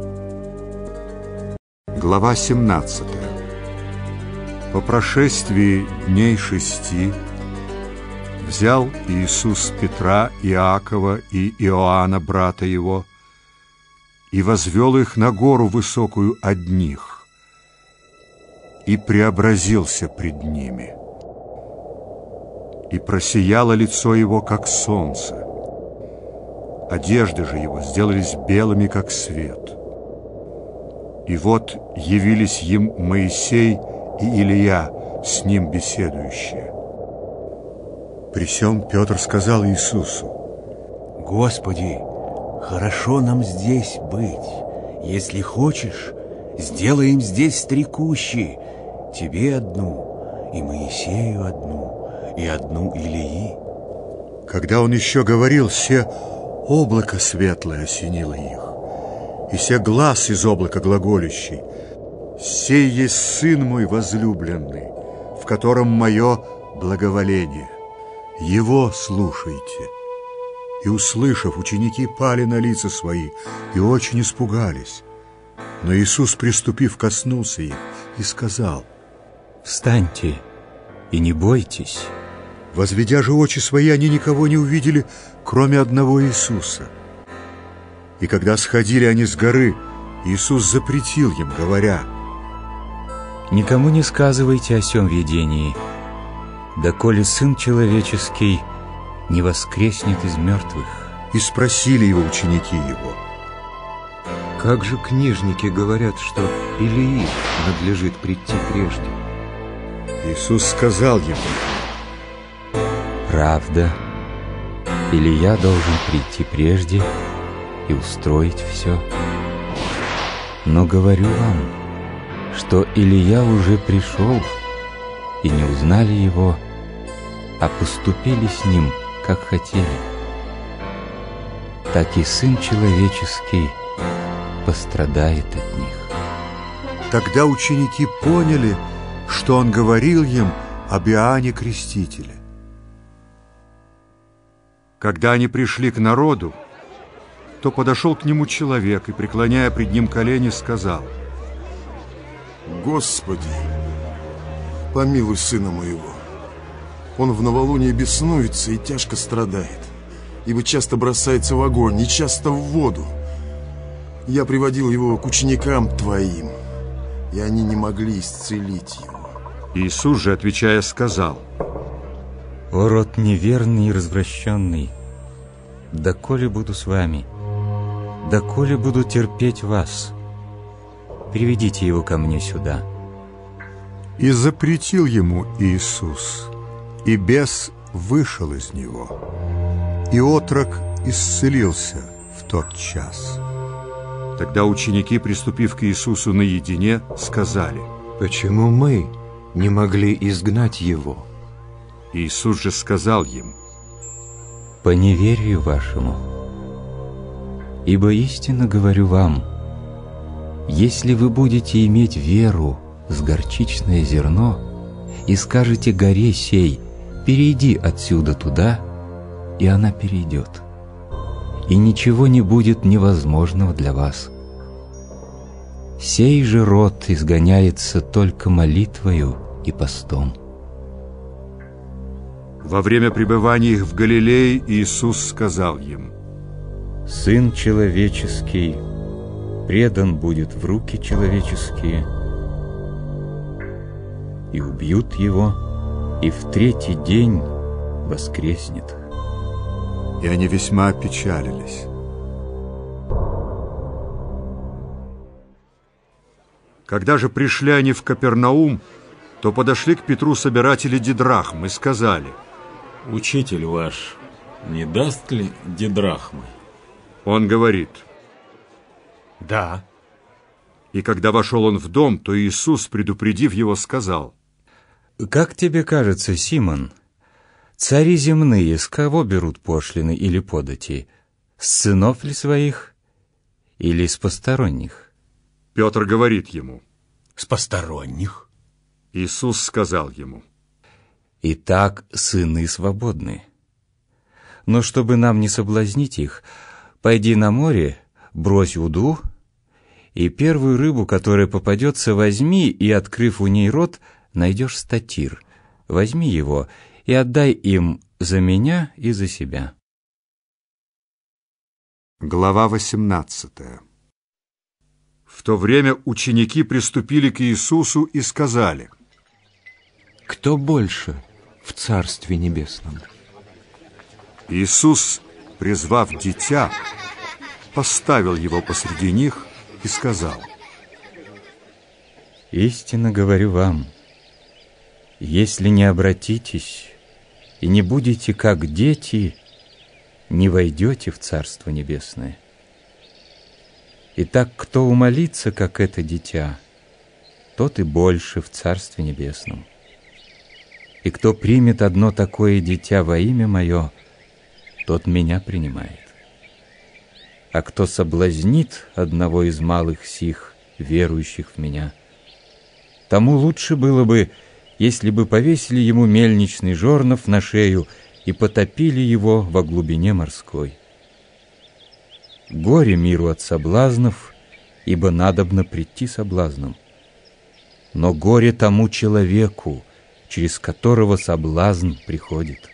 Глава 17. По прошествии дней 6 взял Иисус Петра, Иакова и Иоанна, брата его, и возвел их на гору высокую одних, и преобразился пред ними. И просияло лицо его, как солнце, одежды же его сделались белыми, как свет. И вот явились им Моисей и Илия, с ним беседующие. При сем Петр сказал Иисусу: Господи, хорошо нам здесь быть. Если хочешь, сделаем здесь 3 кущи, тебе одну, и Моисею одну, и одну Илии. Когда он еще говорил, се облако светлое осенило их, и се глас из облака глаголющий: «Сей есть Сын мой возлюбленный, в котором мое благоволение. Его слушайте». И, услышав, ученики пали на лица свои и очень испугались. Но Иисус, приступив, коснулся их и сказал: «Встаньте и не бойтесь». Возведя же очи свои, они никого не увидели, кроме одного Иисуса. И когда сходили они с горы, Иисус запретил им, говоря: «Никому не сказывайте о сем видении, доколе Сын Человеческий не воскреснет из мертвых». И спросили его ученики его: как же книжники говорят, что Илии надлежит прийти прежде? Иисус сказал ему: правда, или я должен прийти прежде и устроить все? Но говорю вам, что Илия уже пришел, и не узнали его, а поступили с ним, как хотели. Так и Сын Человеческий пострадает от них. Тогда ученики поняли, что он говорил им об Иоанне Крестителе. Когда они пришли к народу, то подошел к нему человек и, преклоняя пред ним колени, сказал: «Господи, помилуй сына моего. Он в новолуние беснуется и тяжко страдает, ибо часто бросается в огонь и часто в воду. Я приводил его к ученикам твоим, и они не могли исцелить его». Иисус же, отвечая, сказал: «О род неверный и развращенный, доколе буду с вами, доколе буду терпеть вас? Приведите его ко мне сюда». И запретил ему Иисус, и бес вышел из него, и отрок исцелился в тот час. Тогда ученики, приступив к Иисусу наедине, сказали: «Почему мы не могли изгнать его?» Иисус же сказал им: «По неверию вашему. Ибо истинно говорю вам, если вы будете иметь веру с горчичное зерно и скажете горе сей: перейди отсюда туда, и она перейдет, и ничего не будет невозможного для вас. Сей же род изгоняется только молитвою и постом». Во время пребывания их в Галилее Иисус сказал им: «Сын человеческий предан будет в руки человеческие, и убьют его, и в третий день воскреснет». И они весьма опечалились. Когда же пришли они в Капернаум, то подошли к Петру собиратели дидрахм и сказали: «Учитель ваш не даст ли дидрахмы?» Он говорит: «Да». И когда вошел он в дом, то Иисус, предупредив его, сказал: «Как тебе кажется, Симон, цари земные с кого берут пошлины или подати? С сынов ли своих или с посторонних?» Петр говорит ему: «С посторонних». Иисус сказал ему: «Итак, сыны свободны. Но чтобы нам не соблазнить их, пойди на море, брось уду, и первую рыбу, которая попадется, возьми, и, открыв у ней рот, найдешь статир. Возьми его и отдай им за меня и за себя». Глава 18. В то время ученики приступили к Иисусу и сказали: «Кто больше в Царстве Небесном?» Иисус, призвав дитя, поставил его посреди них и сказал: «Истинно говорю вам, если не обратитесь и не будете как дети, не войдете в Царство Небесное. Итак, кто умолится, как это дитя, тот и больше в Царстве Небесном. И кто примет одно такое дитя во имя Мое, тот Меня принимает. А кто соблазнит одного из малых сих, верующих в Меня, тому лучше было бы, если бы повесили ему мельничный жорнов на шею и потопили его во глубине морской. Горе миру от соблазнов, ибо надобно прийти соблазном. Но горе тому человеку, через которого соблазн приходит.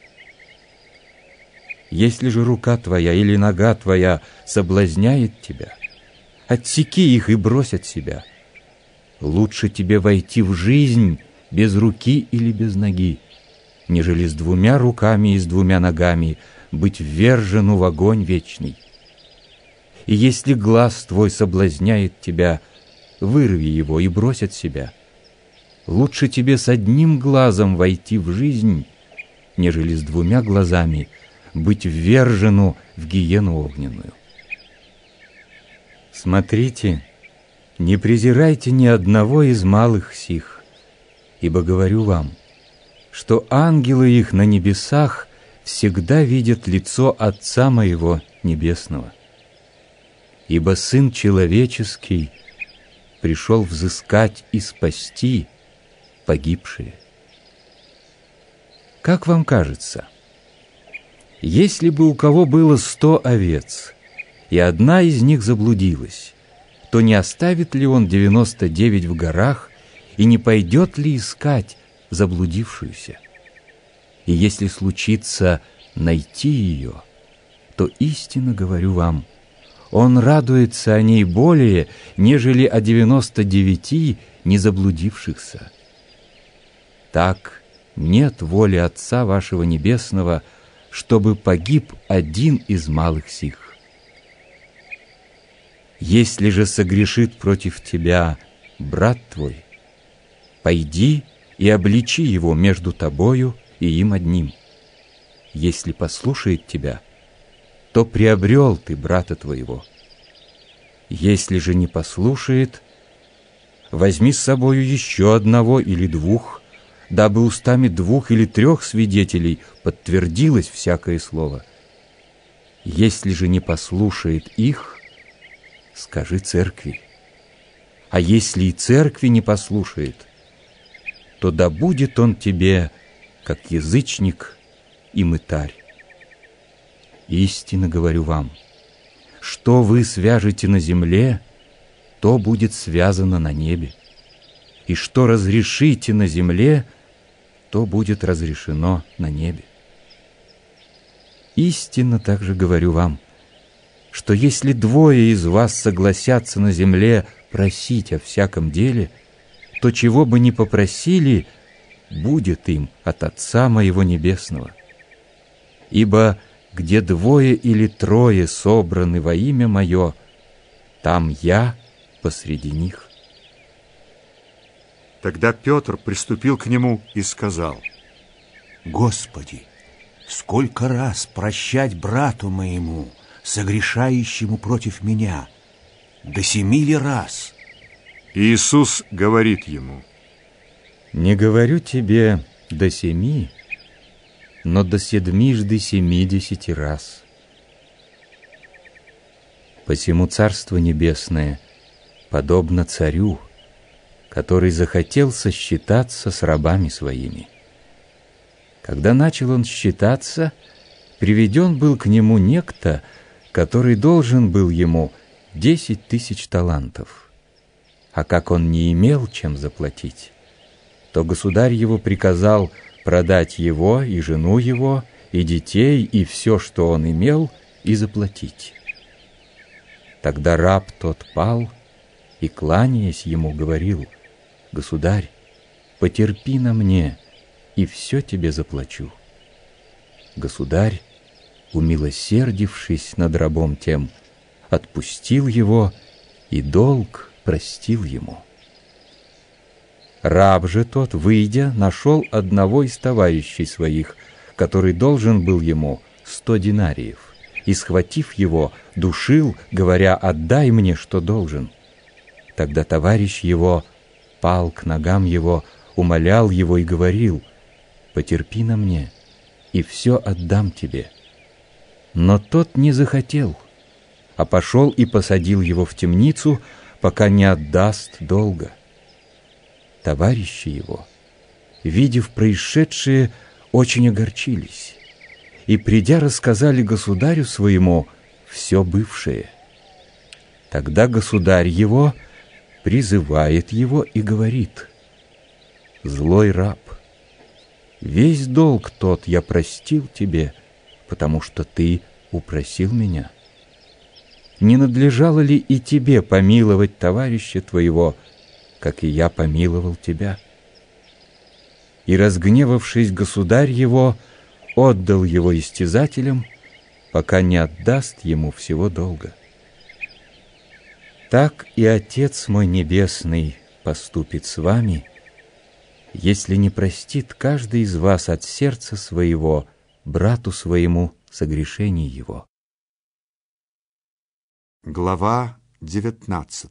Если же рука твоя или нога твоя соблазняет тебя, отсеки их и брось от себя. Лучше тебе войти в жизнь без руки или без ноги, нежели с двумя руками и с двумя ногами быть ввержену в огонь вечный. И если глаз твой соблазняет тебя, вырви его и брось от себя. Лучше тебе с одним глазом войти в жизнь, нежели с 2 глазами быть ввержену в гиену огненную. Смотрите, не презирайте ни одного из малых сих, ибо говорю вам, что ангелы их на небесах всегда видят лицо Отца Моего Небесного. Ибо Сын Человеческий пришел взыскать и спасти погибшие. Как вам кажется, если бы у кого было 100 овец, и одна из них заблудилась, то не оставит ли он 99 в горах и не пойдет ли искать заблудившуюся? И если случится найти ее, то истинно говорю вам, он радуется о ней более, нежели о 99 не заблудившихся. Так нет воли Отца вашего Небесного, чтобы погиб один из малых сих. Если же согрешит против тебя брат твой, пойди и обличи его между тобою и им одним. Если послушает тебя, то приобрел ты брата твоего. Если же не послушает, возьми с собою еще одного или 2, дабы устами 2 или 3 свидетелей подтвердилось всякое слово. Если же не послушает их, скажи церкви. А если и церкви не послушает, то да будет он тебе, как язычник и мытарь. Истинно говорю вам, что вы свяжете на земле, то будет связано на небе, и что разрешите на земле, то будет разрешено на небе. Истинно также говорю вам, что если 2 из вас согласятся на земле просить о всяком деле, то чего бы ни попросили, будет им от Отца Моего Небесного. Ибо где 2 или 3 собраны во имя Мое, там Я посреди них. Тогда Петр приступил к нему и сказал: Господи, сколько раз прощать брату моему, согрешающему против меня? До 7 ли раз? Иисус говорит ему: не говорю тебе до 7, но до 70 раз. Посему Царство Небесное подобно царю, который захотел сосчитаться с рабами своими. Когда начал он считаться, приведен был к нему некто, который должен был ему 10 000 талантов. А как он не имел чем заплатить, то государь его приказал продать его и жену его, и детей, и все, что он имел, и заплатить. Тогда раб тот пал и, кланяясь ему, говорил: Государь, потерпи на мне, и все тебе заплачу. Государь, умилосердившись над рабом тем, отпустил его и долг простил ему. Раб же тот, выйдя, нашел одного из товарищей своих, который должен был ему 100 динариев, и, схватив его, душил, говоря: «Отдай мне, что должен». Тогда товарищ его пал к ногам его, умолял его и говорил: «Потерпи на мне, и все отдам тебе». Но тот не захотел, а пошел и посадил его в темницу, пока не отдаст долга. Товарищи его, видев происшедшее, очень огорчились, и, придя, рассказали государю своему все бывшее. Тогда государь его призывает его и говорит: «Злой раб, весь долг тот я простил тебе, потому что ты упросил меня. Не надлежало ли и тебе помиловать товарища твоего, как и я помиловал тебя?» И, разгневавшись, государь его отдал его истязателям, пока не отдаст ему всего долга. Так и Отец мой Небесный поступит с вами, если не простит каждый из вас от сердца своего брату своему согрешение его». Глава 19.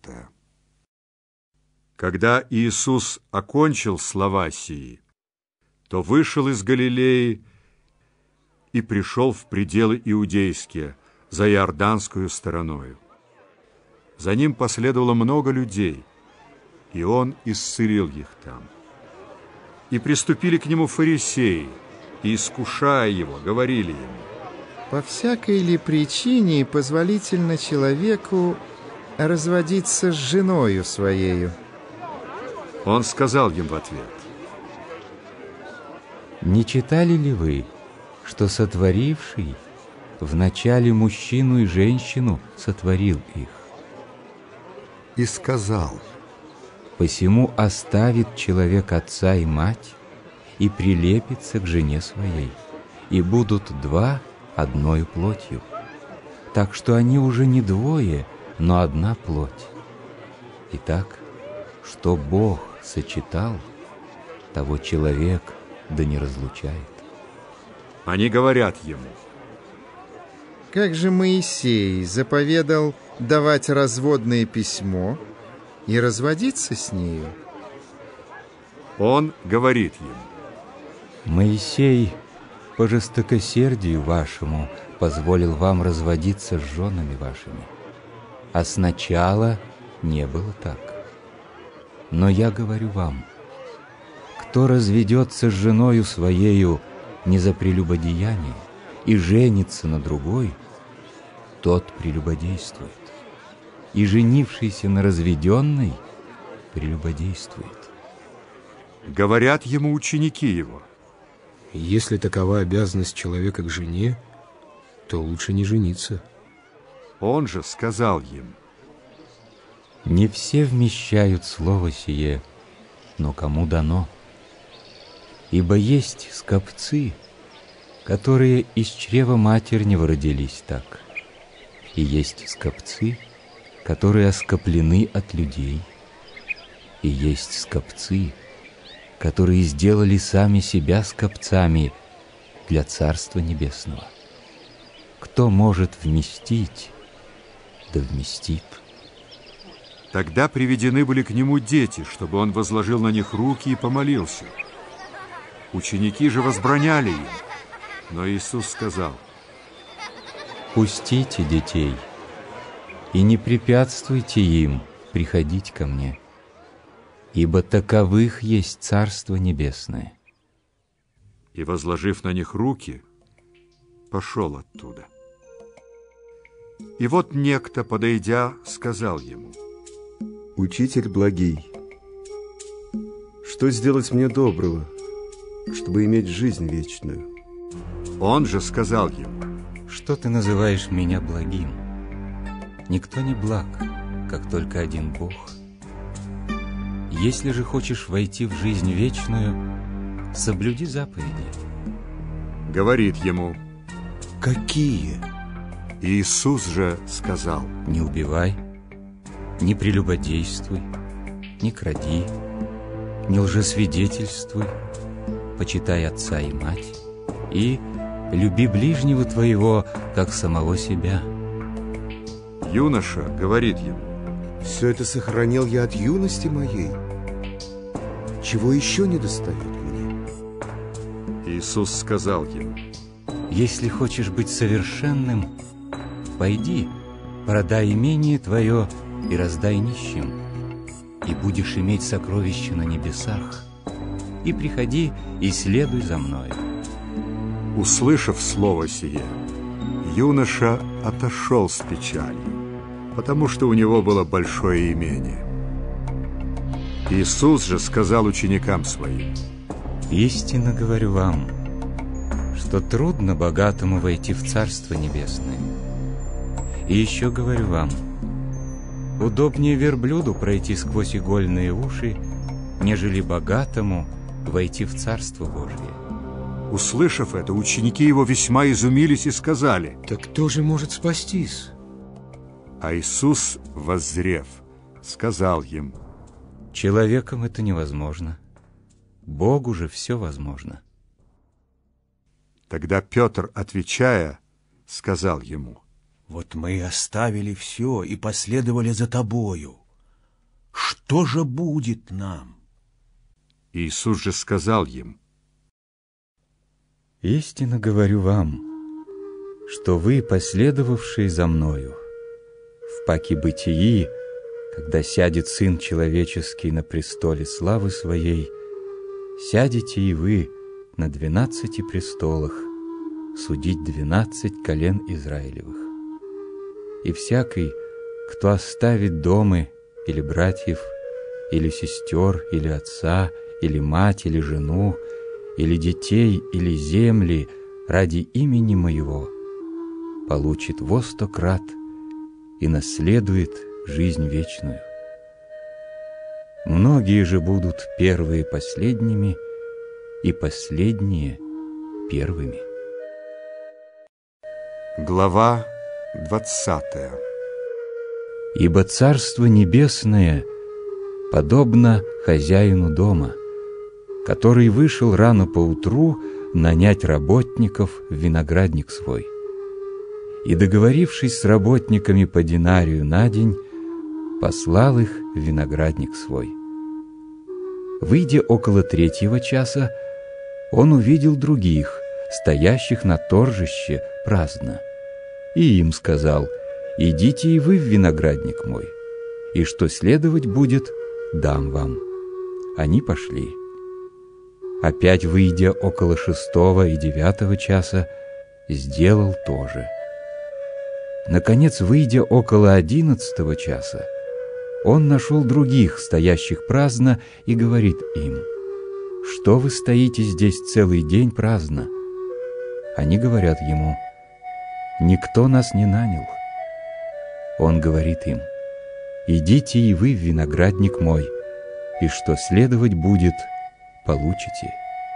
Когда Иисус окончил слова сии, то вышел из Галилеи и пришел в пределы иудейские, за Иорданскую стороною. За ним последовало много людей, и он исцелил их там. И приступили к нему фарисеи, и, искушая его, говорили ему: «По всякой ли причине позволительно человеку разводиться с женою своею?» Он сказал им в ответ: «Не читали ли вы, что сотворивший вначале мужчину и женщину сотворил их? И сказал: посему оставит человек отца и мать и прилепится к жене своей, и будут два одною плотью. Так что они уже не двое, но одна плоть. Итак, что Бог сочетал, того человек да не разлучает». Они говорят ему: «Как же Моисей заповедал давать разводное письмо и разводиться с нею?» Он говорит им: «Моисей по жестокосердию вашему позволил вам разводиться с женами вашими, а сначала не было так. Но я говорю вам, кто разведется с женою своею не за прелюбодеяние и женится на другой, тот прелюбодействует, и женившийся на разведенной прелюбодействует». Говорят ему ученики его: если такова обязанность человека к жене, то лучше не жениться. Он же сказал им: не все вмещают слово сие, но кому дано. Ибо есть скопцы, которые из чрева матернего родились так, и есть скопцы, которые оскоплены от людей, и есть скопцы, которые сделали сами себя скопцами для Царства Небесного. Кто может вместить, да вместит». Тогда приведены были к нему дети, чтобы он возложил на них руки и помолился. Ученики же возбраняли им, но Иисус сказал: «Пустите детей и не препятствуйте им приходить ко мне, ибо таковых есть Царство Небесное». И, возложив на них руки, пошел оттуда. И вот некто, подойдя, сказал ему: «Учитель благий, что сделать мне доброго, чтобы иметь жизнь вечную?» Он же сказал ему: «Что ты называешь меня благим? Никто не благ, как только один Бог. Если же хочешь войти в жизнь вечную, соблюди заповеди». Говорит ему: «Какие?» Иисус же сказал: «Не убивай, не прелюбодействуй, не кради, не лжесвидетельствуй, почитай отца и мать, и люби ближнего твоего, как самого себя». Юноша говорит ему: «Все это сохранил я от юности моей. Чего еще не достает мне?» Иисус сказал ему: «Если хочешь быть совершенным, пойди, продай имение твое и раздай нищим, и будешь иметь сокровища на небесах, и приходи и следуй за мною». Услышав слово сие, юноша отошел с печалью, потому что у него было большое имение. Иисус же сказал ученикам своим: «Истинно говорю вам, что трудно богатому войти в Царство Небесное. И еще говорю вам, удобнее верблюду пройти сквозь игольные уши, нежели богатому войти в Царство Божие». Услышав это, ученики его весьма изумились и сказали: «Так кто же может спастись?» А Иисус, воззрев, сказал им: «Человеком это невозможно, Богу же все возможно. Тогда Петр, отвечая, сказал ему: вот мы оставили все и последовали за тобою. Что же будет нам? Иисус же сказал им: истинно говорю вам, что вы, последовавшие за мною, в паке бытии, когда сядет Сын Человеческий на престоле славы Своей, сядете и вы на 12 престолах судить 12 колен Израилевых. И всякий, кто оставит дома или братьев, или сестер, или отца, или мать, или жену, или детей, или земли ради имени Моего, получит во 100 крат и наследует жизнь вечную. Многие же будут первые последними, и последние первыми. Глава 20. Ибо Царство Небесное подобно хозяину дома, который вышел рано поутру нанять работников в виноградник свой. И, договорившись с работниками по динарию на день, послал их в виноградник свой. Выйдя около 3-го часа, он увидел других, стоящих на торжище праздно, и им сказал: идите и вы в виноградник мой, и что следовать будет, дам вам. Они пошли. Опять, выйдя около 6-го и 9-го часа, сделал то же. Наконец, выйдя около 11-го часа, он нашел других, стоящих праздно, и говорит им: что вы стоите здесь целый день праздно? Они говорят ему: никто нас не нанял. Он говорит им: идите и вы в виноградник мой, и что следовать будет, получите.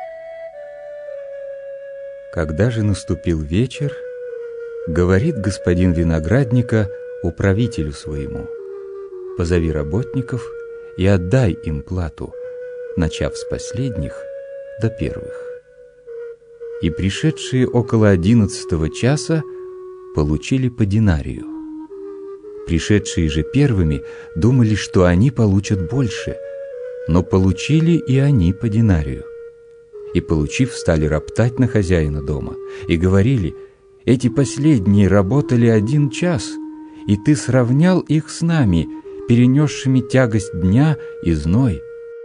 Когда же наступил вечер, говорит господин виноградника управителю своему: позови работников и отдай им плату, начав с последних до первых. И пришедшие около 11-го часа получили по динарию. Пришедшие же первыми думали, что они получат больше, но получили и они по динарию. И, получив, стали роптать на хозяина дома и говорили: эти последние работали 1 час, и ты сравнял их с нами, перенесшими тягость дня и зной.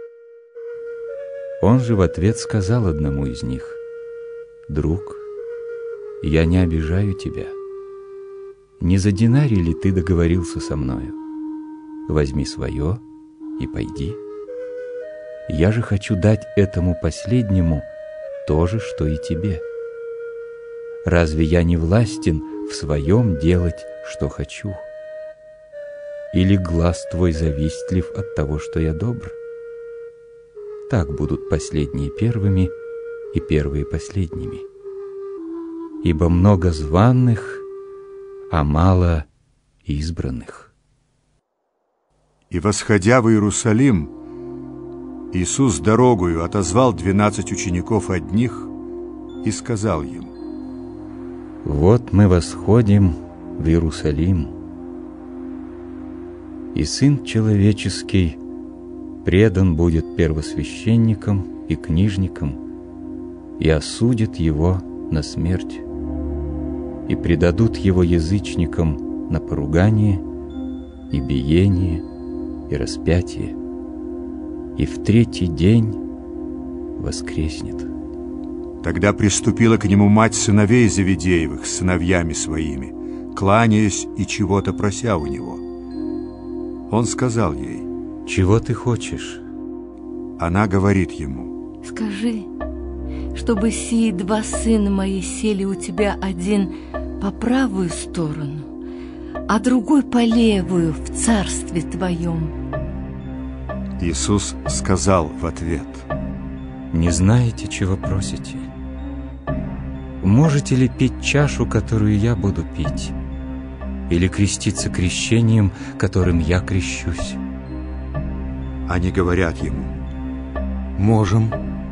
Он же в ответ сказал одному из них: друг, я не обижаю тебя. Не за динарий ли ты договорился со мною? Возьми свое и пойди. Я же хочу дать этому последнему то же, что и тебе. Разве я не властен в своем делать, что хочу? Или глаз твой завистлив от того, что я добр? Так будут последние первыми и первые последними. Ибо много званых, а мало избранных. И, восходя в Иерусалим, Иисус дорогою отозвал 12 учеников одних и сказал им: вот мы восходим в Иерусалим, и Сын Человеческий предан будет первосвященникам и книжникам, и осудят его на смерть, и предадут его язычникам на поругание, и биение, и распятие, и в 3-й день воскреснет. Тогда приступила к нему мать сыновей Зеведеевых с сыновьями своими, кланяясь и чего-то прося у него. Он сказал ей: чего ты хочешь? Она говорит ему: скажи, чтобы сии 2 сына мои сели у тебя, один по правую сторону, а другой по левую в царстве твоем. Иисус сказал в ответ: не знаете, чего просите? Можете ли пить чашу, которую я буду пить, или креститься крещением, которым я крещусь? Они говорят ему: можем.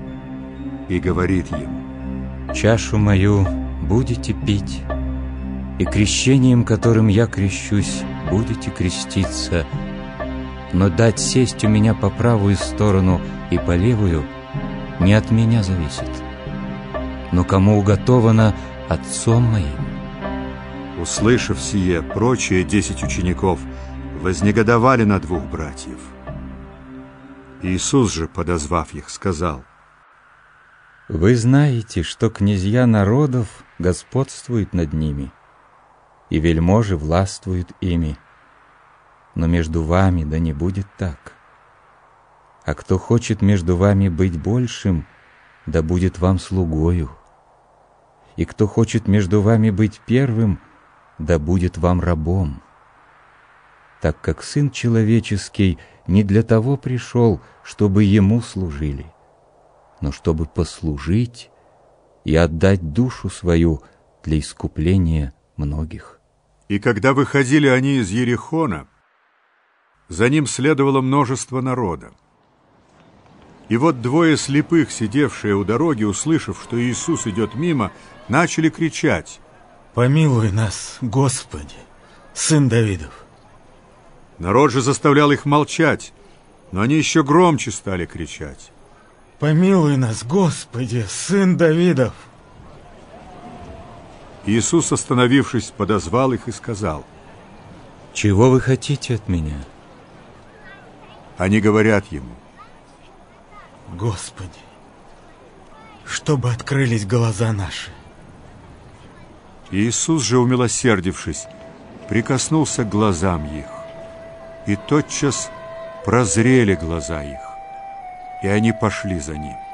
и говорит им: «Чашу мою будете пить, и крещением, которым я крещусь, будете креститься, но дать сесть у меня по правую сторону и по левую не от меня зависит, но кому уготовано Отцом моим». Услышав сие, прочие 10 учеников вознегодовали на 2 братьев. Иисус же, подозвав их, сказал: «Вы знаете, что князья народов господствуют над ними, и вельможи властвуют ими, но между вами да не будет так. А кто хочет между вами быть большим, да будет вам слугою. И кто хочет между вами быть первым, да будет вам рабом. Так как Сын Человеческий не для того пришел, чтобы Ему служили, но чтобы послужить и отдать душу свою для искупления многих». И когда выходили они из Ерихона, за ним следовало множество народа. И вот 2 слепых, сидевшие у дороги, услышав, что Иисус идет мимо, начали кричать: «Помилуй нас, Господи, Сын Давидов!» Народ же заставлял их молчать, но они еще громче стали кричать: «Помилуй нас, Господи, Сын Давидов!» Иисус, остановившись, подозвал их и сказал: «Чего вы хотите от меня?» Они говорят ему: «Господи, чтобы открылись глаза наши». Иисус же, умилосердившись, прикоснулся к глазам их, и тотчас прозрели глаза их, и они пошли за ним.